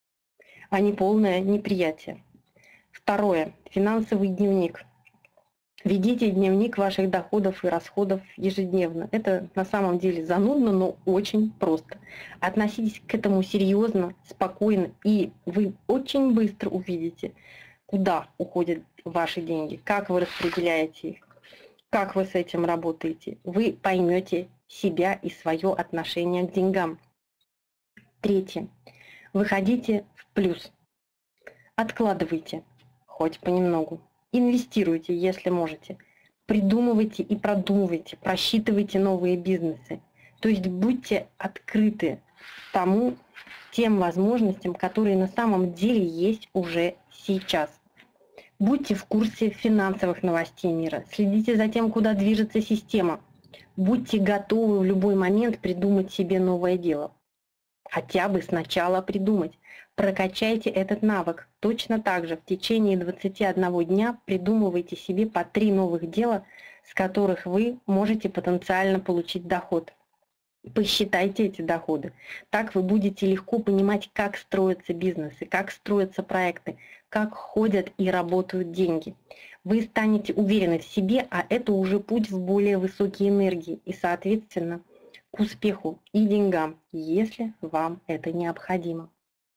а не полное неприятие. Второе. Финансовый дневник. Ведите дневник ваших доходов и расходов ежедневно. Это на самом деле занудно, но очень просто. Относитесь к этому серьезно, спокойно, и вы очень быстро увидите, куда уходят ваши деньги, как вы распределяете их, как вы с этим работаете. Вы поймете себя и свое отношение к деньгам. Третье. Выходите в плюс. Откладывайте, хоть понемногу. Инвестируйте, если можете. Придумывайте и продумывайте, просчитывайте новые бизнесы. То есть будьте открыты тому, тем возможностям, которые на самом деле есть уже сейчас. Будьте в курсе финансовых новостей мира. Следите за тем, куда движется система. Будьте готовы в любой момент придумать себе новое дело. Хотя бы сначала придумать. Прокачайте этот навык. Точно так же в течение двадцати одного дня придумывайте себе по три новых дела, с которых вы можете потенциально получить доход. Посчитайте эти доходы. Так вы будете легко понимать, как строятся бизнесы, как строятся проекты, как ходят и работают деньги. Вы станете уверены в себе, а это уже путь в более высокие энергии и, соответственно, к успеху и деньгам, если вам это необходимо.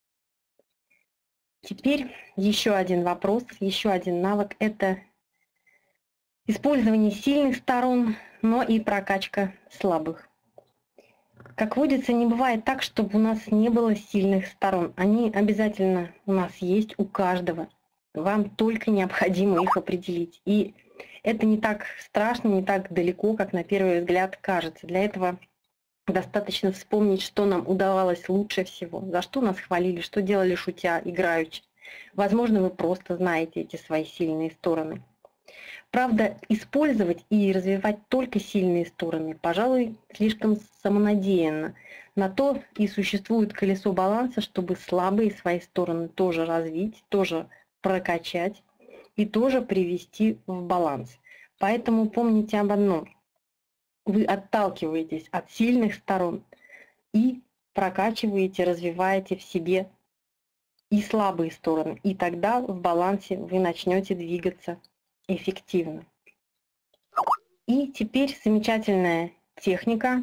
Теперь еще один вопрос, еще один навык – это использование сильных сторон, но и прокачка слабых. Как водится, не бывает так, чтобы у нас не было сильных сторон. Они обязательно у нас есть, у каждого. Вам только необходимо их определить. И это не так страшно, не так далеко, как на первый взгляд кажется. Для этого достаточно вспомнить, что нам удавалось лучше всего, за что нас хвалили, что делали шутя, играючи. Возможно, вы просто знаете эти свои сильные стороны. Правда, использовать и развивать только сильные стороны, пожалуй, слишком самонадеянно. На то и существует колесо баланса, чтобы слабые свои стороны тоже развить, тоже прокачать и тоже привести в баланс. Поэтому помните об одном. Вы отталкиваетесь от сильных сторон и прокачиваете, развиваете в себе и слабые стороны. И тогда в балансе вы начнете двигаться эффективно. И теперь замечательная техника,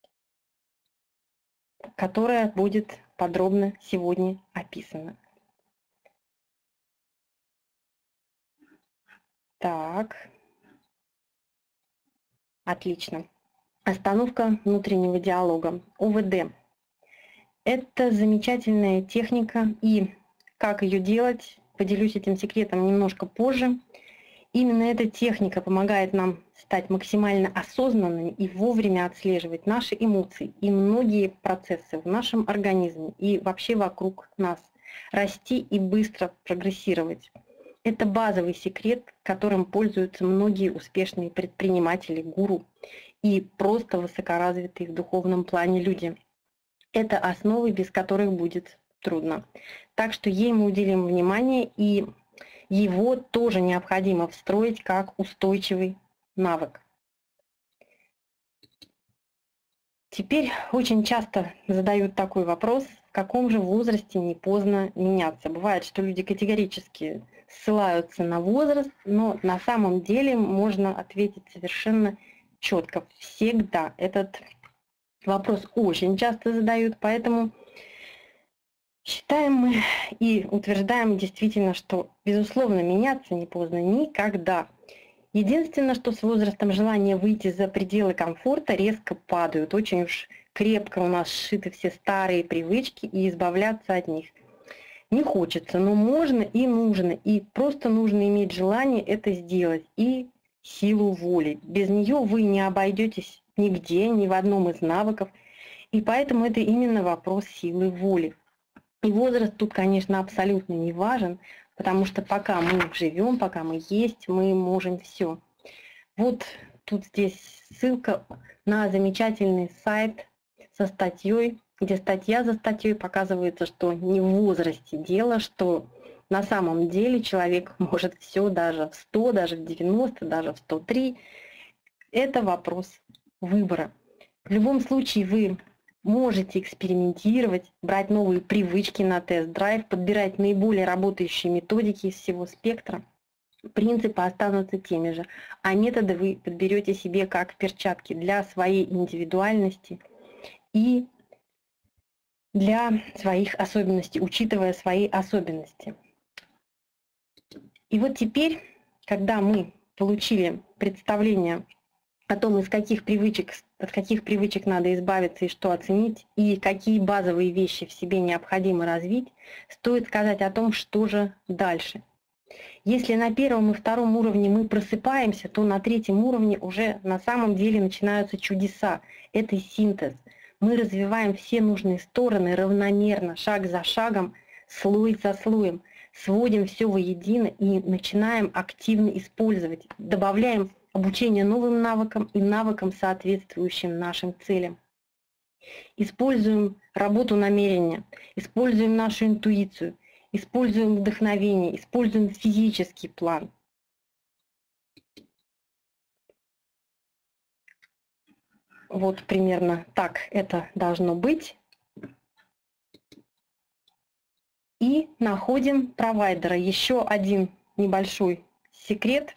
которая будет подробно сегодня описана. Так. Отлично. Остановка внутреннего диалога. О вэ дэ. Это замечательная техника, и как ее делать, поделюсь этим секретом немножко позже. Именно эта техника помогает нам стать максимально осознанными и вовремя отслеживать наши эмоции и многие процессы в нашем организме и вообще вокруг нас, расти и быстро прогрессировать. Это базовый секрет, которым пользуются многие успешные предприниматели, гуру и просто высокоразвитые в духовном плане люди. Это основы, без которых будет трудно. Так что ей мы уделим внимание, и его тоже необходимо встроить как устойчивый навык. Теперь очень часто задают такой вопрос, в каком же возрасте не поздно меняться. Бывает, что люди категорически ссылаются на возраст, но на самом деле можно ответить совершенно четко. Всегда. Этот вопрос очень часто задают, поэтому считаем мы и утверждаем действительно, что, безусловно, меняться не поздно никогда. Единственное, что с возрастом желания выйти за пределы комфорта резко падают. Очень уж крепко у нас сшиты все старые привычки, и избавляться от них не хочется, но можно и нужно. И просто нужно иметь желание это сделать и силу воли. Без нее вы не обойдетесь нигде, ни в одном из навыков. И поэтому это именно вопрос силы воли. И возраст тут, конечно, абсолютно не важен, потому что пока мы живем, пока мы есть, мы можем все. Вот тут здесь ссылка на замечательный сайт со статьей, где статья за статьей показывается, что не в возрасте дело, что на самом деле человек может все даже в сто, даже в девяносто, даже в сто три. Это вопрос выбора. В любом случае вы можете экспериментировать, брать новые привычки на тест-драйв, подбирать наиболее работающие методики из всего спектра. принципы останутся теми же, а методы вы подберете себе как перчатки для своей индивидуальности и для своих особенностей, учитывая свои особенности. И вот теперь, когда мы получили представление о том, из каких привычек, от каких привычек надо избавиться и что оценить, и какие базовые вещи в себе необходимо развить, стоит сказать о том, что же дальше. Если на первом и втором уровне мы просыпаемся, то на третьем уровне уже на самом деле начинаются чудеса. Это синтез. Мы развиваем все нужные стороны равномерно, шаг за шагом, слой за слоем, сводим все воедино и начинаем активно использовать, добавляем обучение новым навыкам и навыкам, соответствующим нашим целям. Используем работу намерения, используем нашу интуицию, используем вдохновение, используем физический план. Вот примерно так это должно быть. И находим провайдера. Еще один небольшой секрет.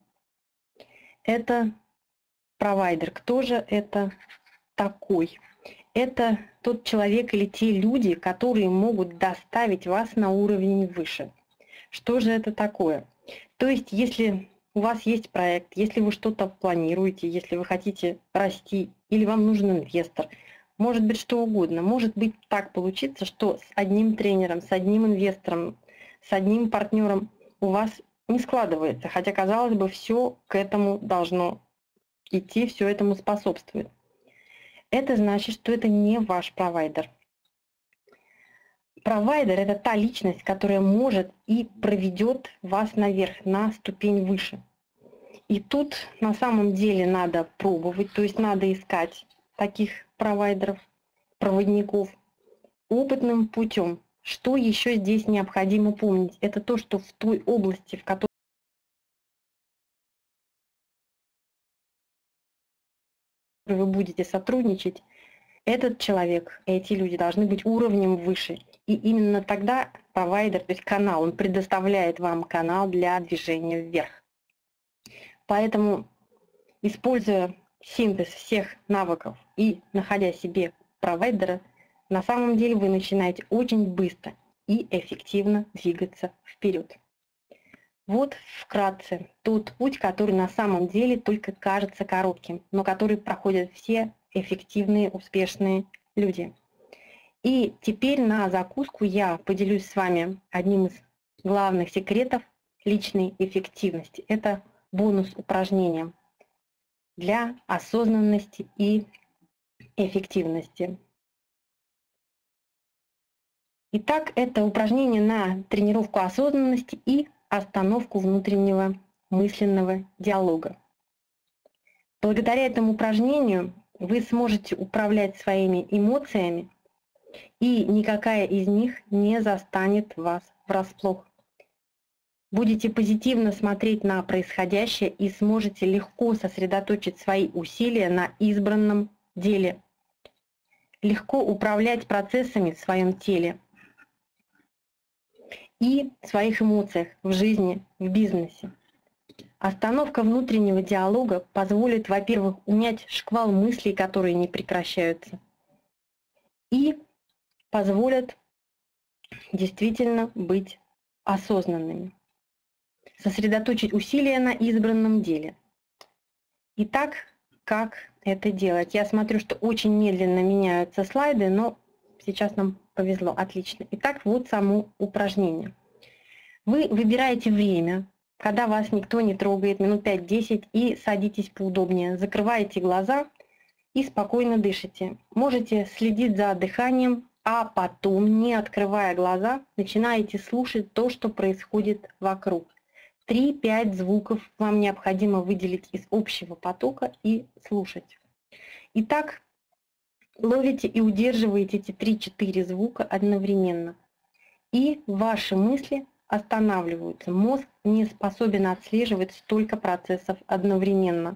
Это провайдер. Кто же это такой? Это тот человек или те люди, которые могут доставить вас на уровень выше. Что же это такое? То есть, если у вас есть проект, если вы что-то планируете, если вы хотите расти, или вам нужен инвестор, может быть что угодно. Может быть так получиться, что с одним тренером, с одним инвестором, с одним партнером у вас не складывается, хотя, казалось бы, все к этому должно идти, все этому способствует. Это значит, что это не ваш провайдер. Провайдер – это та личность, которая может и проведет вас наверх, на ступень выше. И тут на самом деле надо пробовать, то есть надо искать таких провайдеров, проводников опытным путем. Что еще здесь необходимо помнить? Это то, что в той области, в которой вы будете сотрудничать, этот человек, эти люди должны быть уровнем выше. И именно тогда провайдер, то есть канал, он предоставляет вам канал для движения вверх. Поэтому, используя синтез всех навыков и находя себе провайдера, на самом деле вы начинаете очень быстро и эффективно двигаться вперед. Вот вкратце тот путь, который на самом деле только кажется коротким, но который проходят все эффективные, успешные люди. И теперь на закуску я поделюсь с вами одним из главных секретов личной эффективности. Это бонус упражнения для осознанности и эффективности. Итак, это упражнение на тренировку осознанности и остановку внутреннего мысленного диалога. Благодаря этому упражнению вы сможете управлять своими эмоциями, и никакая из них не застанет вас врасплох. Будете позитивно смотреть на происходящее и сможете легко сосредоточить свои усилия на избранном деле. Легко управлять процессами в своем теле и в своих эмоциях в жизни, в бизнесе. Остановка внутреннего диалога позволит, во-первых, унять шквал мыслей, которые не прекращаются, и позволят действительно быть осознанными. Сосредоточить усилия на избранном деле. Итак, как это делать? Я смотрю, что очень медленно меняются слайды, но сейчас нам повезло. Отлично. Итак, вот само упражнение. Вы выбираете время, когда вас никто не трогает, минут пять-десять, и садитесь поудобнее. Закрываете глаза и спокойно дышите. Можете следить за дыханием, а потом, не открывая глаза, начинаете слушать то, что происходит вокруг. три-пять звуков вам необходимо выделить из общего потока и слушать. Итак, ловите и удерживаете эти три-четыре звука одновременно. И ваши мысли останавливаются. Мозг не способен отслеживать столько процессов одновременно.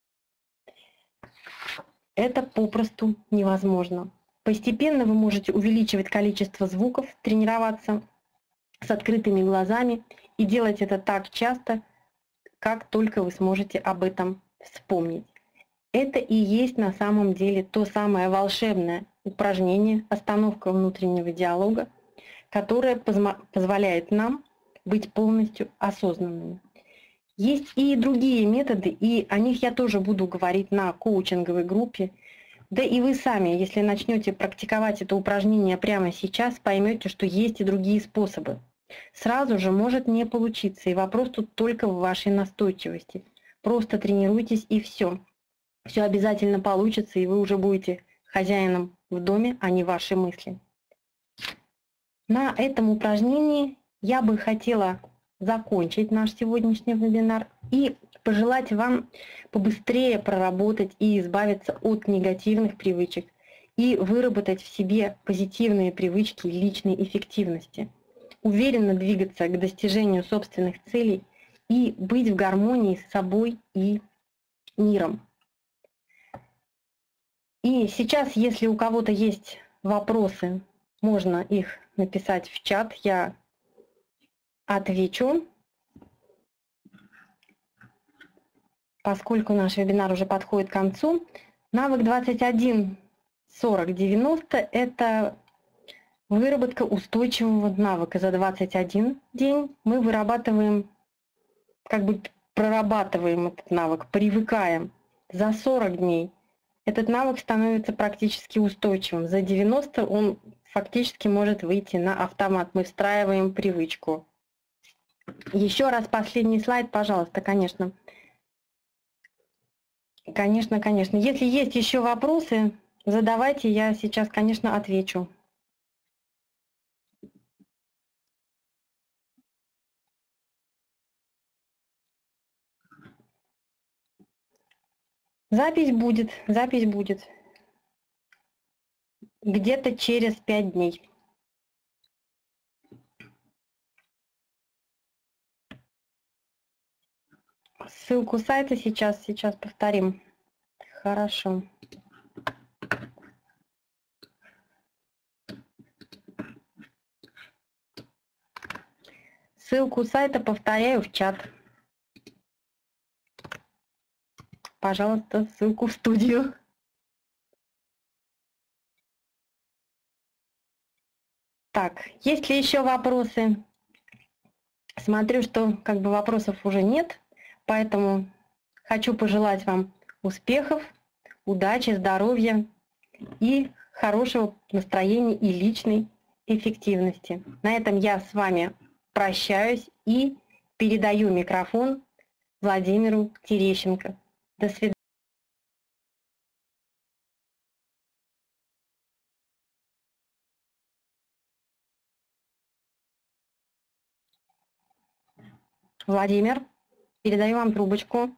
Это попросту невозможно. Постепенно вы можете увеличивать количество звуков, тренироваться с открытыми глазами и делать это так часто, как только вы сможете об этом вспомнить. Это и есть на самом деле то самое волшебное упражнение «Остановка внутреннего диалога», которое позволяет нам быть полностью осознанными. Есть и другие методы, и о них я тоже буду говорить на коучинговой группе. Да и вы сами, если начнете практиковать это упражнение прямо сейчас, поймете, что есть и другие способы. Сразу же может не получиться, и вопрос тут только в вашей настойчивости. Просто тренируйтесь, и все. Все обязательно получится, и вы уже будете хозяином в доме, а не ваши мысли. На этом упражнении я бы хотела закончить наш сегодняшний вебинар и пожелать вам побыстрее проработать и избавиться от негативных привычек и выработать в себе позитивные привычки личной эффективности, уверенно двигаться к достижению собственных целей и быть в гармонии с собой и миром. И сейчас, если у кого-то есть вопросы, можно их написать в чат, я отвечу. Поскольку наш вебинар уже подходит к концу, навык двадцать один сорок девяносто – это выработка устойчивого навыка. За двадцать один день мы вырабатываем, как бы прорабатываем этот навык, привыкаем. За сорок дней этот навык становится практически устойчивым. За девяносто он фактически может выйти на автомат. Мы встраиваем привычку. Еще раз последний слайд, пожалуйста, конечно. Конечно, конечно. Если есть еще вопросы, задавайте, я сейчас, конечно, отвечу. Запись будет, запись будет где-то через пять дней. Ссылку сайта сейчас, сейчас повторим. Хорошо. Ссылку сайта повторяю в чат. Пожалуйста, ссылку в студию. Так, есть ли еще вопросы? Смотрю, что как бы вопросов уже нет, поэтому хочу пожелать вам успехов, удачи, здоровья и хорошего настроения и личной эффективности. На этом я с вами прощаюсь и передаю микрофон Владимиру Терещенко. До свидания. Владимир, передаю вам трубочку.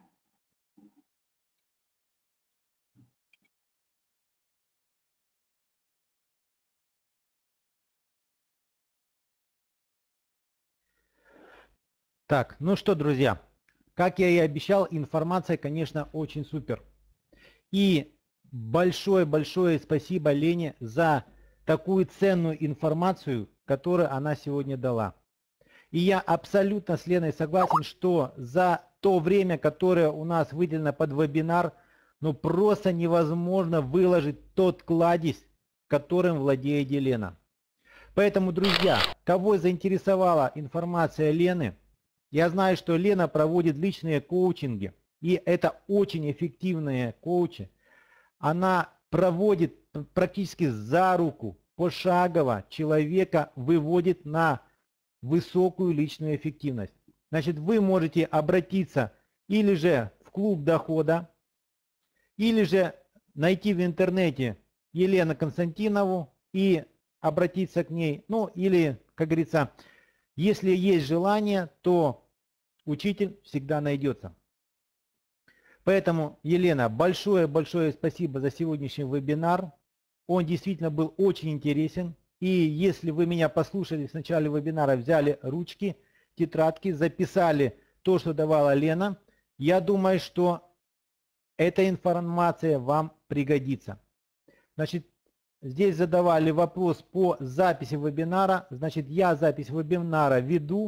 Так, ну что, друзья, как я и обещал, информация, конечно, очень супер. И большое-большое спасибо Лене за такую ценную информацию, которую она сегодня дала. И я абсолютно с Леной согласен, что за то время, которое у нас выделено под вебинар, ну просто невозможно выложить тот кладезь, которым владеет Елена. Поэтому, друзья, кого заинтересовала информация Лены, я знаю, что Лена проводит личные коучинги, и это очень эффективные коучи. Она проводит практически за руку, пошагово человека выводит на высокую личную эффективность. Значит, вы можете обратиться или же в клуб дохода, или же найти в интернете Елену Константинову и обратиться к ней. Ну, или, как говорится, если есть желание, то учитель всегда найдется. Поэтому, Елена, большое-большое спасибо за сегодняшний вебинар. Он действительно был очень интересен. И если вы меня послушали в начале вебинара, взяли ручки, тетрадки, записали то, что давала Лена, я думаю, что эта информация вам пригодится. Значит, здесь задавали вопрос по записи вебинара. Значит, я запись вебинара веду.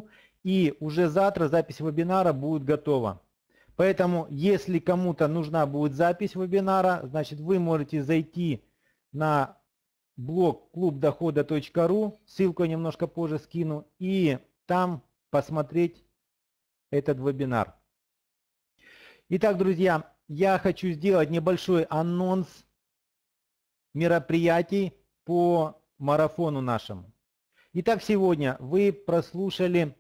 И уже завтра запись вебинара будет готова. Поэтому, если кому-то нужна будет запись вебинара, значит вы можете зайти на блог клуб дохода точка ру, ссылку я немножко позже скину, и там посмотреть этот вебинар. Итак, друзья, я хочу сделать небольшой анонс мероприятий по марафону нашему. Итак, сегодня вы прослушали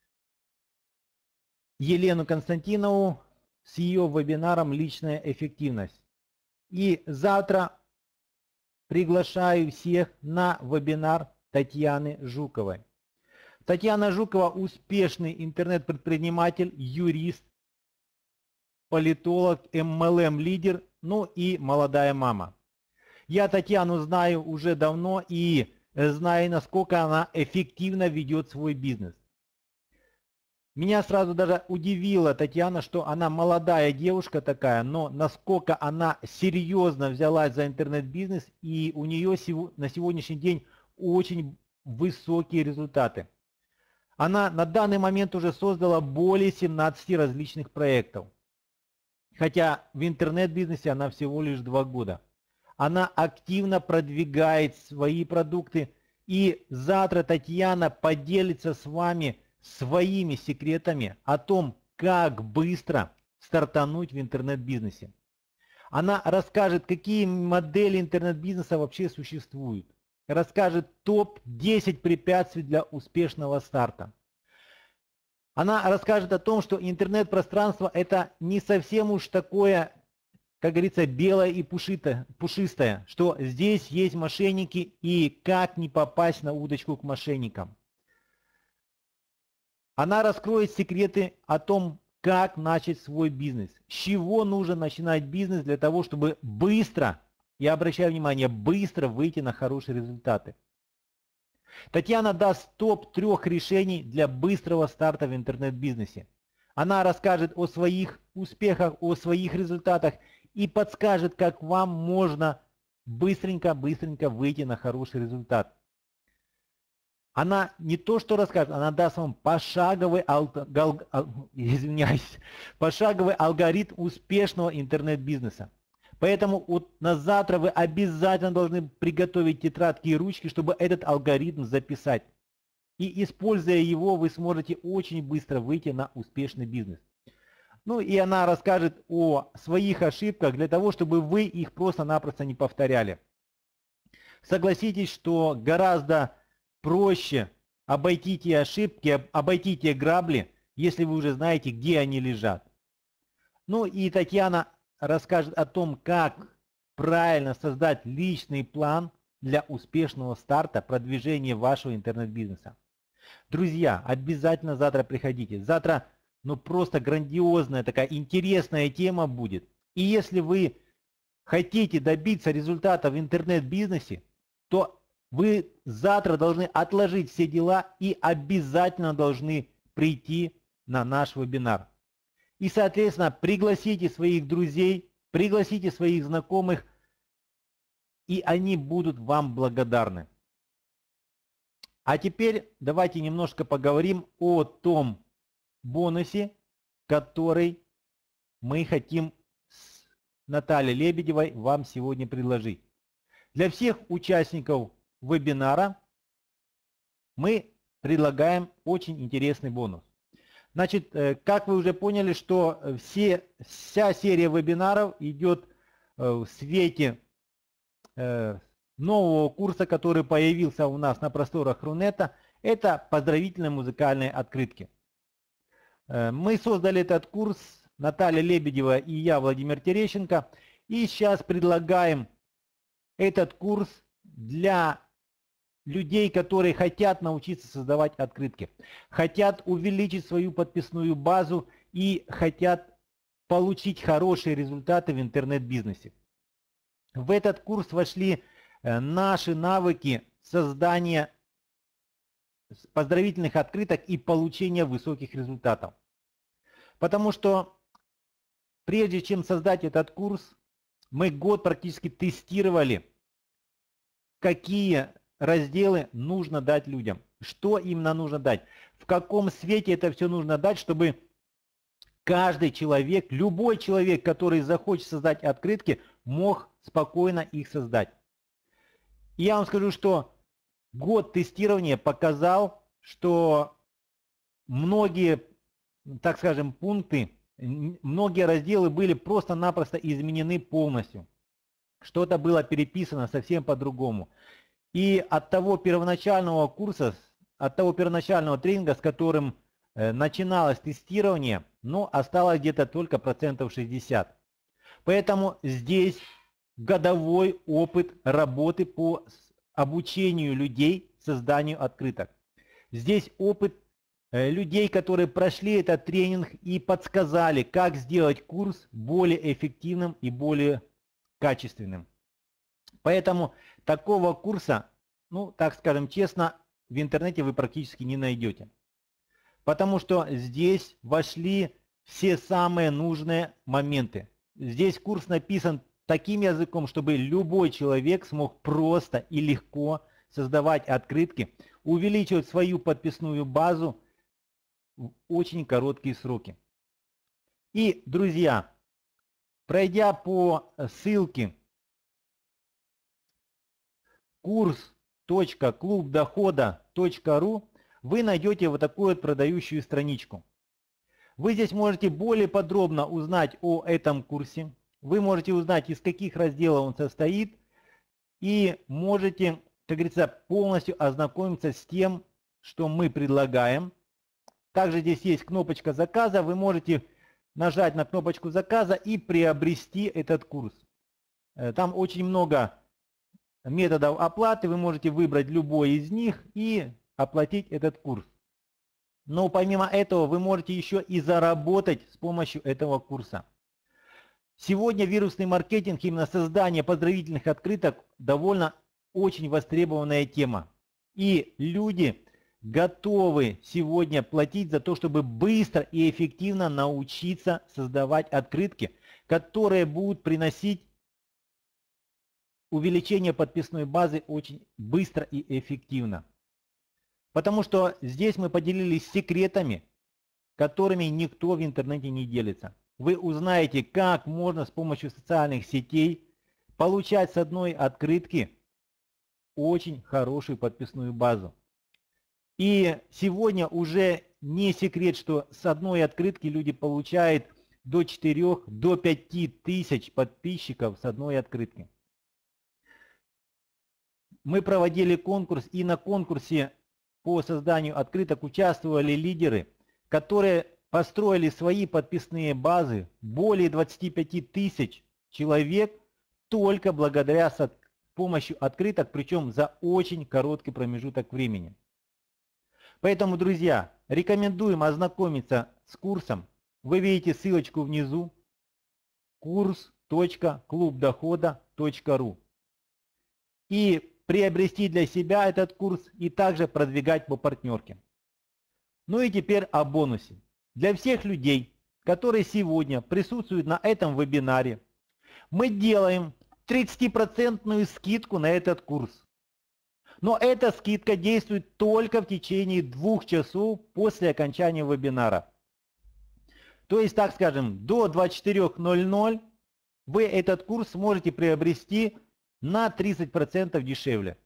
Елену Константинову с ее вебинаром «Личная эффективность». И завтра приглашаю всех на вебинар Татьяны Жуковой. Татьяна Жукова – успешный интернет-предприниматель, юрист, политолог, эм эл эм-лидер, ну и молодая мама. Я Татьяну знаю уже давно и знаю, насколько она эффективно ведет свой бизнес. Меня сразу даже удивила Татьяна, что она молодая девушка такая, но насколько она серьезно взялась за интернет-бизнес, и у нее на сегодняшний день очень высокие результаты. Она на данный момент уже создала более семнадцати различных проектов. Хотя в интернет-бизнесе она всего лишь два года. Она активно продвигает свои продукты, и завтра Татьяна поделится с вами своими секретами о том, как быстро стартануть в интернет-бизнесе. Она расскажет, какие модели интернет-бизнеса вообще существуют. Расскажет топ десять препятствий для успешного старта. Она расскажет о том, что интернет-пространство это не совсем уж такое, как говорится, белое и пушистое, что здесь есть мошенники и как не попасть на удочку к мошенникам. Она раскроет секреты о том, как начать свой бизнес, с чего нужно начинать бизнес для того, чтобы быстро, я обращаю внимание, быстро выйти на хорошие результаты. Татьяна даст топ трех решений для быстрого старта в интернет-бизнесе. Она расскажет о своих успехах, о своих результатах и подскажет, как вам можно быстренько-быстренько выйти на хороший результат. Она не то что расскажет, она даст вам пошаговый, алгол... извиняюсь, пошаговый алгоритм успешного интернет-бизнеса. Поэтому вот на завтра вы обязательно должны приготовить тетрадки и ручки, чтобы этот алгоритм записать. И используя его, вы сможете очень быстро выйти на успешный бизнес. Ну и она расскажет о своих ошибках для того, чтобы вы их просто-напросто не повторяли. Согласитесь, что гораздо проще обойти те ошибки, обойти те грабли, если вы уже знаете, где они лежат. Ну и Татьяна расскажет о том, как правильно создать личный план для успешного старта продвижения вашего интернет-бизнеса. Друзья, обязательно завтра приходите. Завтра ну просто грандиозная такая интересная тема будет. И если вы хотите добиться результата в интернет-бизнесе, то вы завтра должны отложить все дела и обязательно должны прийти на наш вебинар. И, соответственно, пригласите своих друзей, пригласите своих знакомых, и они будут вам благодарны. А теперь давайте немножко поговорим о том бонусе, который мы хотим с Натальей Лебедевой вам сегодня предложить. Для всех участников вебинара мы предлагаем очень интересный бонус. Значит, как вы уже поняли, что все, вся серия вебинаров идет в свете нового курса, который появился у нас на просторах Рунета. Это поздравительные музыкальные открытки. Мы создали этот курс, Наталья Лебедева и я, Владимир Терещенко. И сейчас предлагаем этот курс для людей, которые хотят научиться создавать открытки, хотят увеличить свою подписную базу и хотят получить хорошие результаты в интернет-бизнесе. В этот курс вошли наши навыки создания поздравительных открыток и получения высоких результатов. Потому что прежде чем создать этот курс, мы год практически тестировали, какие разделы нужно дать людям, что именно нужно дать. в каком свете это все нужно дать, чтобы каждый человек, любой человек, который захочет создать открытки, мог спокойно их создать. И я вам скажу, что год тестирования показал, что многие, так скажем, пункты, многие разделы были просто-напросто изменены полностью. Что-то было переписано совсем по-другому. И от того первоначального курса, от того первоначального тренинга, с которым э, начиналось тестирование, ну, осталось где-то только процентов шестьдесят. Поэтому здесь годовой опыт работы по обучению людей созданию открыток. Здесь опыт э, людей, которые прошли этот тренинг и подсказали, как сделать курс более эффективным и более качественным. Поэтому такого курса, ну, так скажем честно, в интернете вы практически не найдете. Потому что здесь вошли все самые нужные моменты. Здесь курс написан таким языком, чтобы любой человек смог просто и легко создавать открытки, увеличивать свою подписную базу в очень короткие сроки. И, друзья, пройдя по ссылке курс точка клуб дохода точка ру, вы найдете вот такую вот продающую страничку. Вы здесь можете более подробно узнать о этом курсе. Вы можете узнать, из каких разделов он состоит. И можете, как говорится, полностью ознакомиться с тем, что мы предлагаем. Также здесь есть кнопочка заказа. Вы можете нажать на кнопочку заказа и приобрести этот курс. Там очень много методов оплаты. Вы можете выбрать любой из них и оплатить этот курс. Но помимо этого вы можете еще и заработать с помощью этого курса. Сегодня вирусный маркетинг, именно создание поздравительных открыток, довольно очень востребованная тема. И люди готовы сегодня платить за то, чтобы быстро и эффективно научиться создавать открытки, которые будут приносить увеличение подписной базы очень быстро и эффективно. Потому что здесь мы поделились секретами, которыми никто в интернете не делится. Вы узнаете, как можно с помощью социальных сетей получать с одной открытки очень хорошую подписную базу. И сегодня уже не секрет, что с одной открытки люди получают до четырёх, до пяти тысяч подписчиков с одной открытки. Мы проводили конкурс, и на конкурсе по созданию открыток участвовали лидеры, которые построили свои подписные базы, более двадцати пяти тысяч человек, только благодаря с помощью открыток, причем за очень короткий промежуток времени. Поэтому, друзья, рекомендуем ознакомиться с курсом. Вы видите ссылочку внизу: курс точка клуб дохода точка ру. И приобрести для себя этот курс и также продвигать по партнерке. Ну и теперь о бонусе. Для всех людей, которые сегодня присутствуют на этом вебинаре, мы делаем тридцатипроцентную скидку на этот курс. Но эта скидка действует только в течение двух часов после окончания вебинара. То есть, так скажем, до двадцати четырёх ноль-ноль вы этот курс сможете приобрести на тридцать процентов дешевле.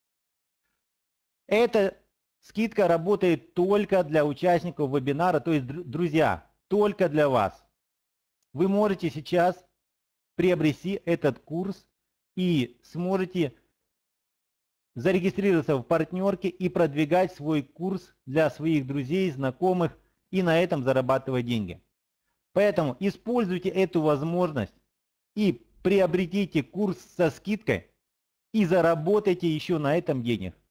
Эта скидка работает только для участников вебинара, то есть, друзья, только для вас. Вы можете сейчас приобрести этот курс и сможете зарегистрироваться в партнерке и продвигать свой курс для своих друзей, знакомых и на этом зарабатывать деньги. Поэтому используйте эту возможность и приобретите курс со скидкой и заработайте еще на этом денег.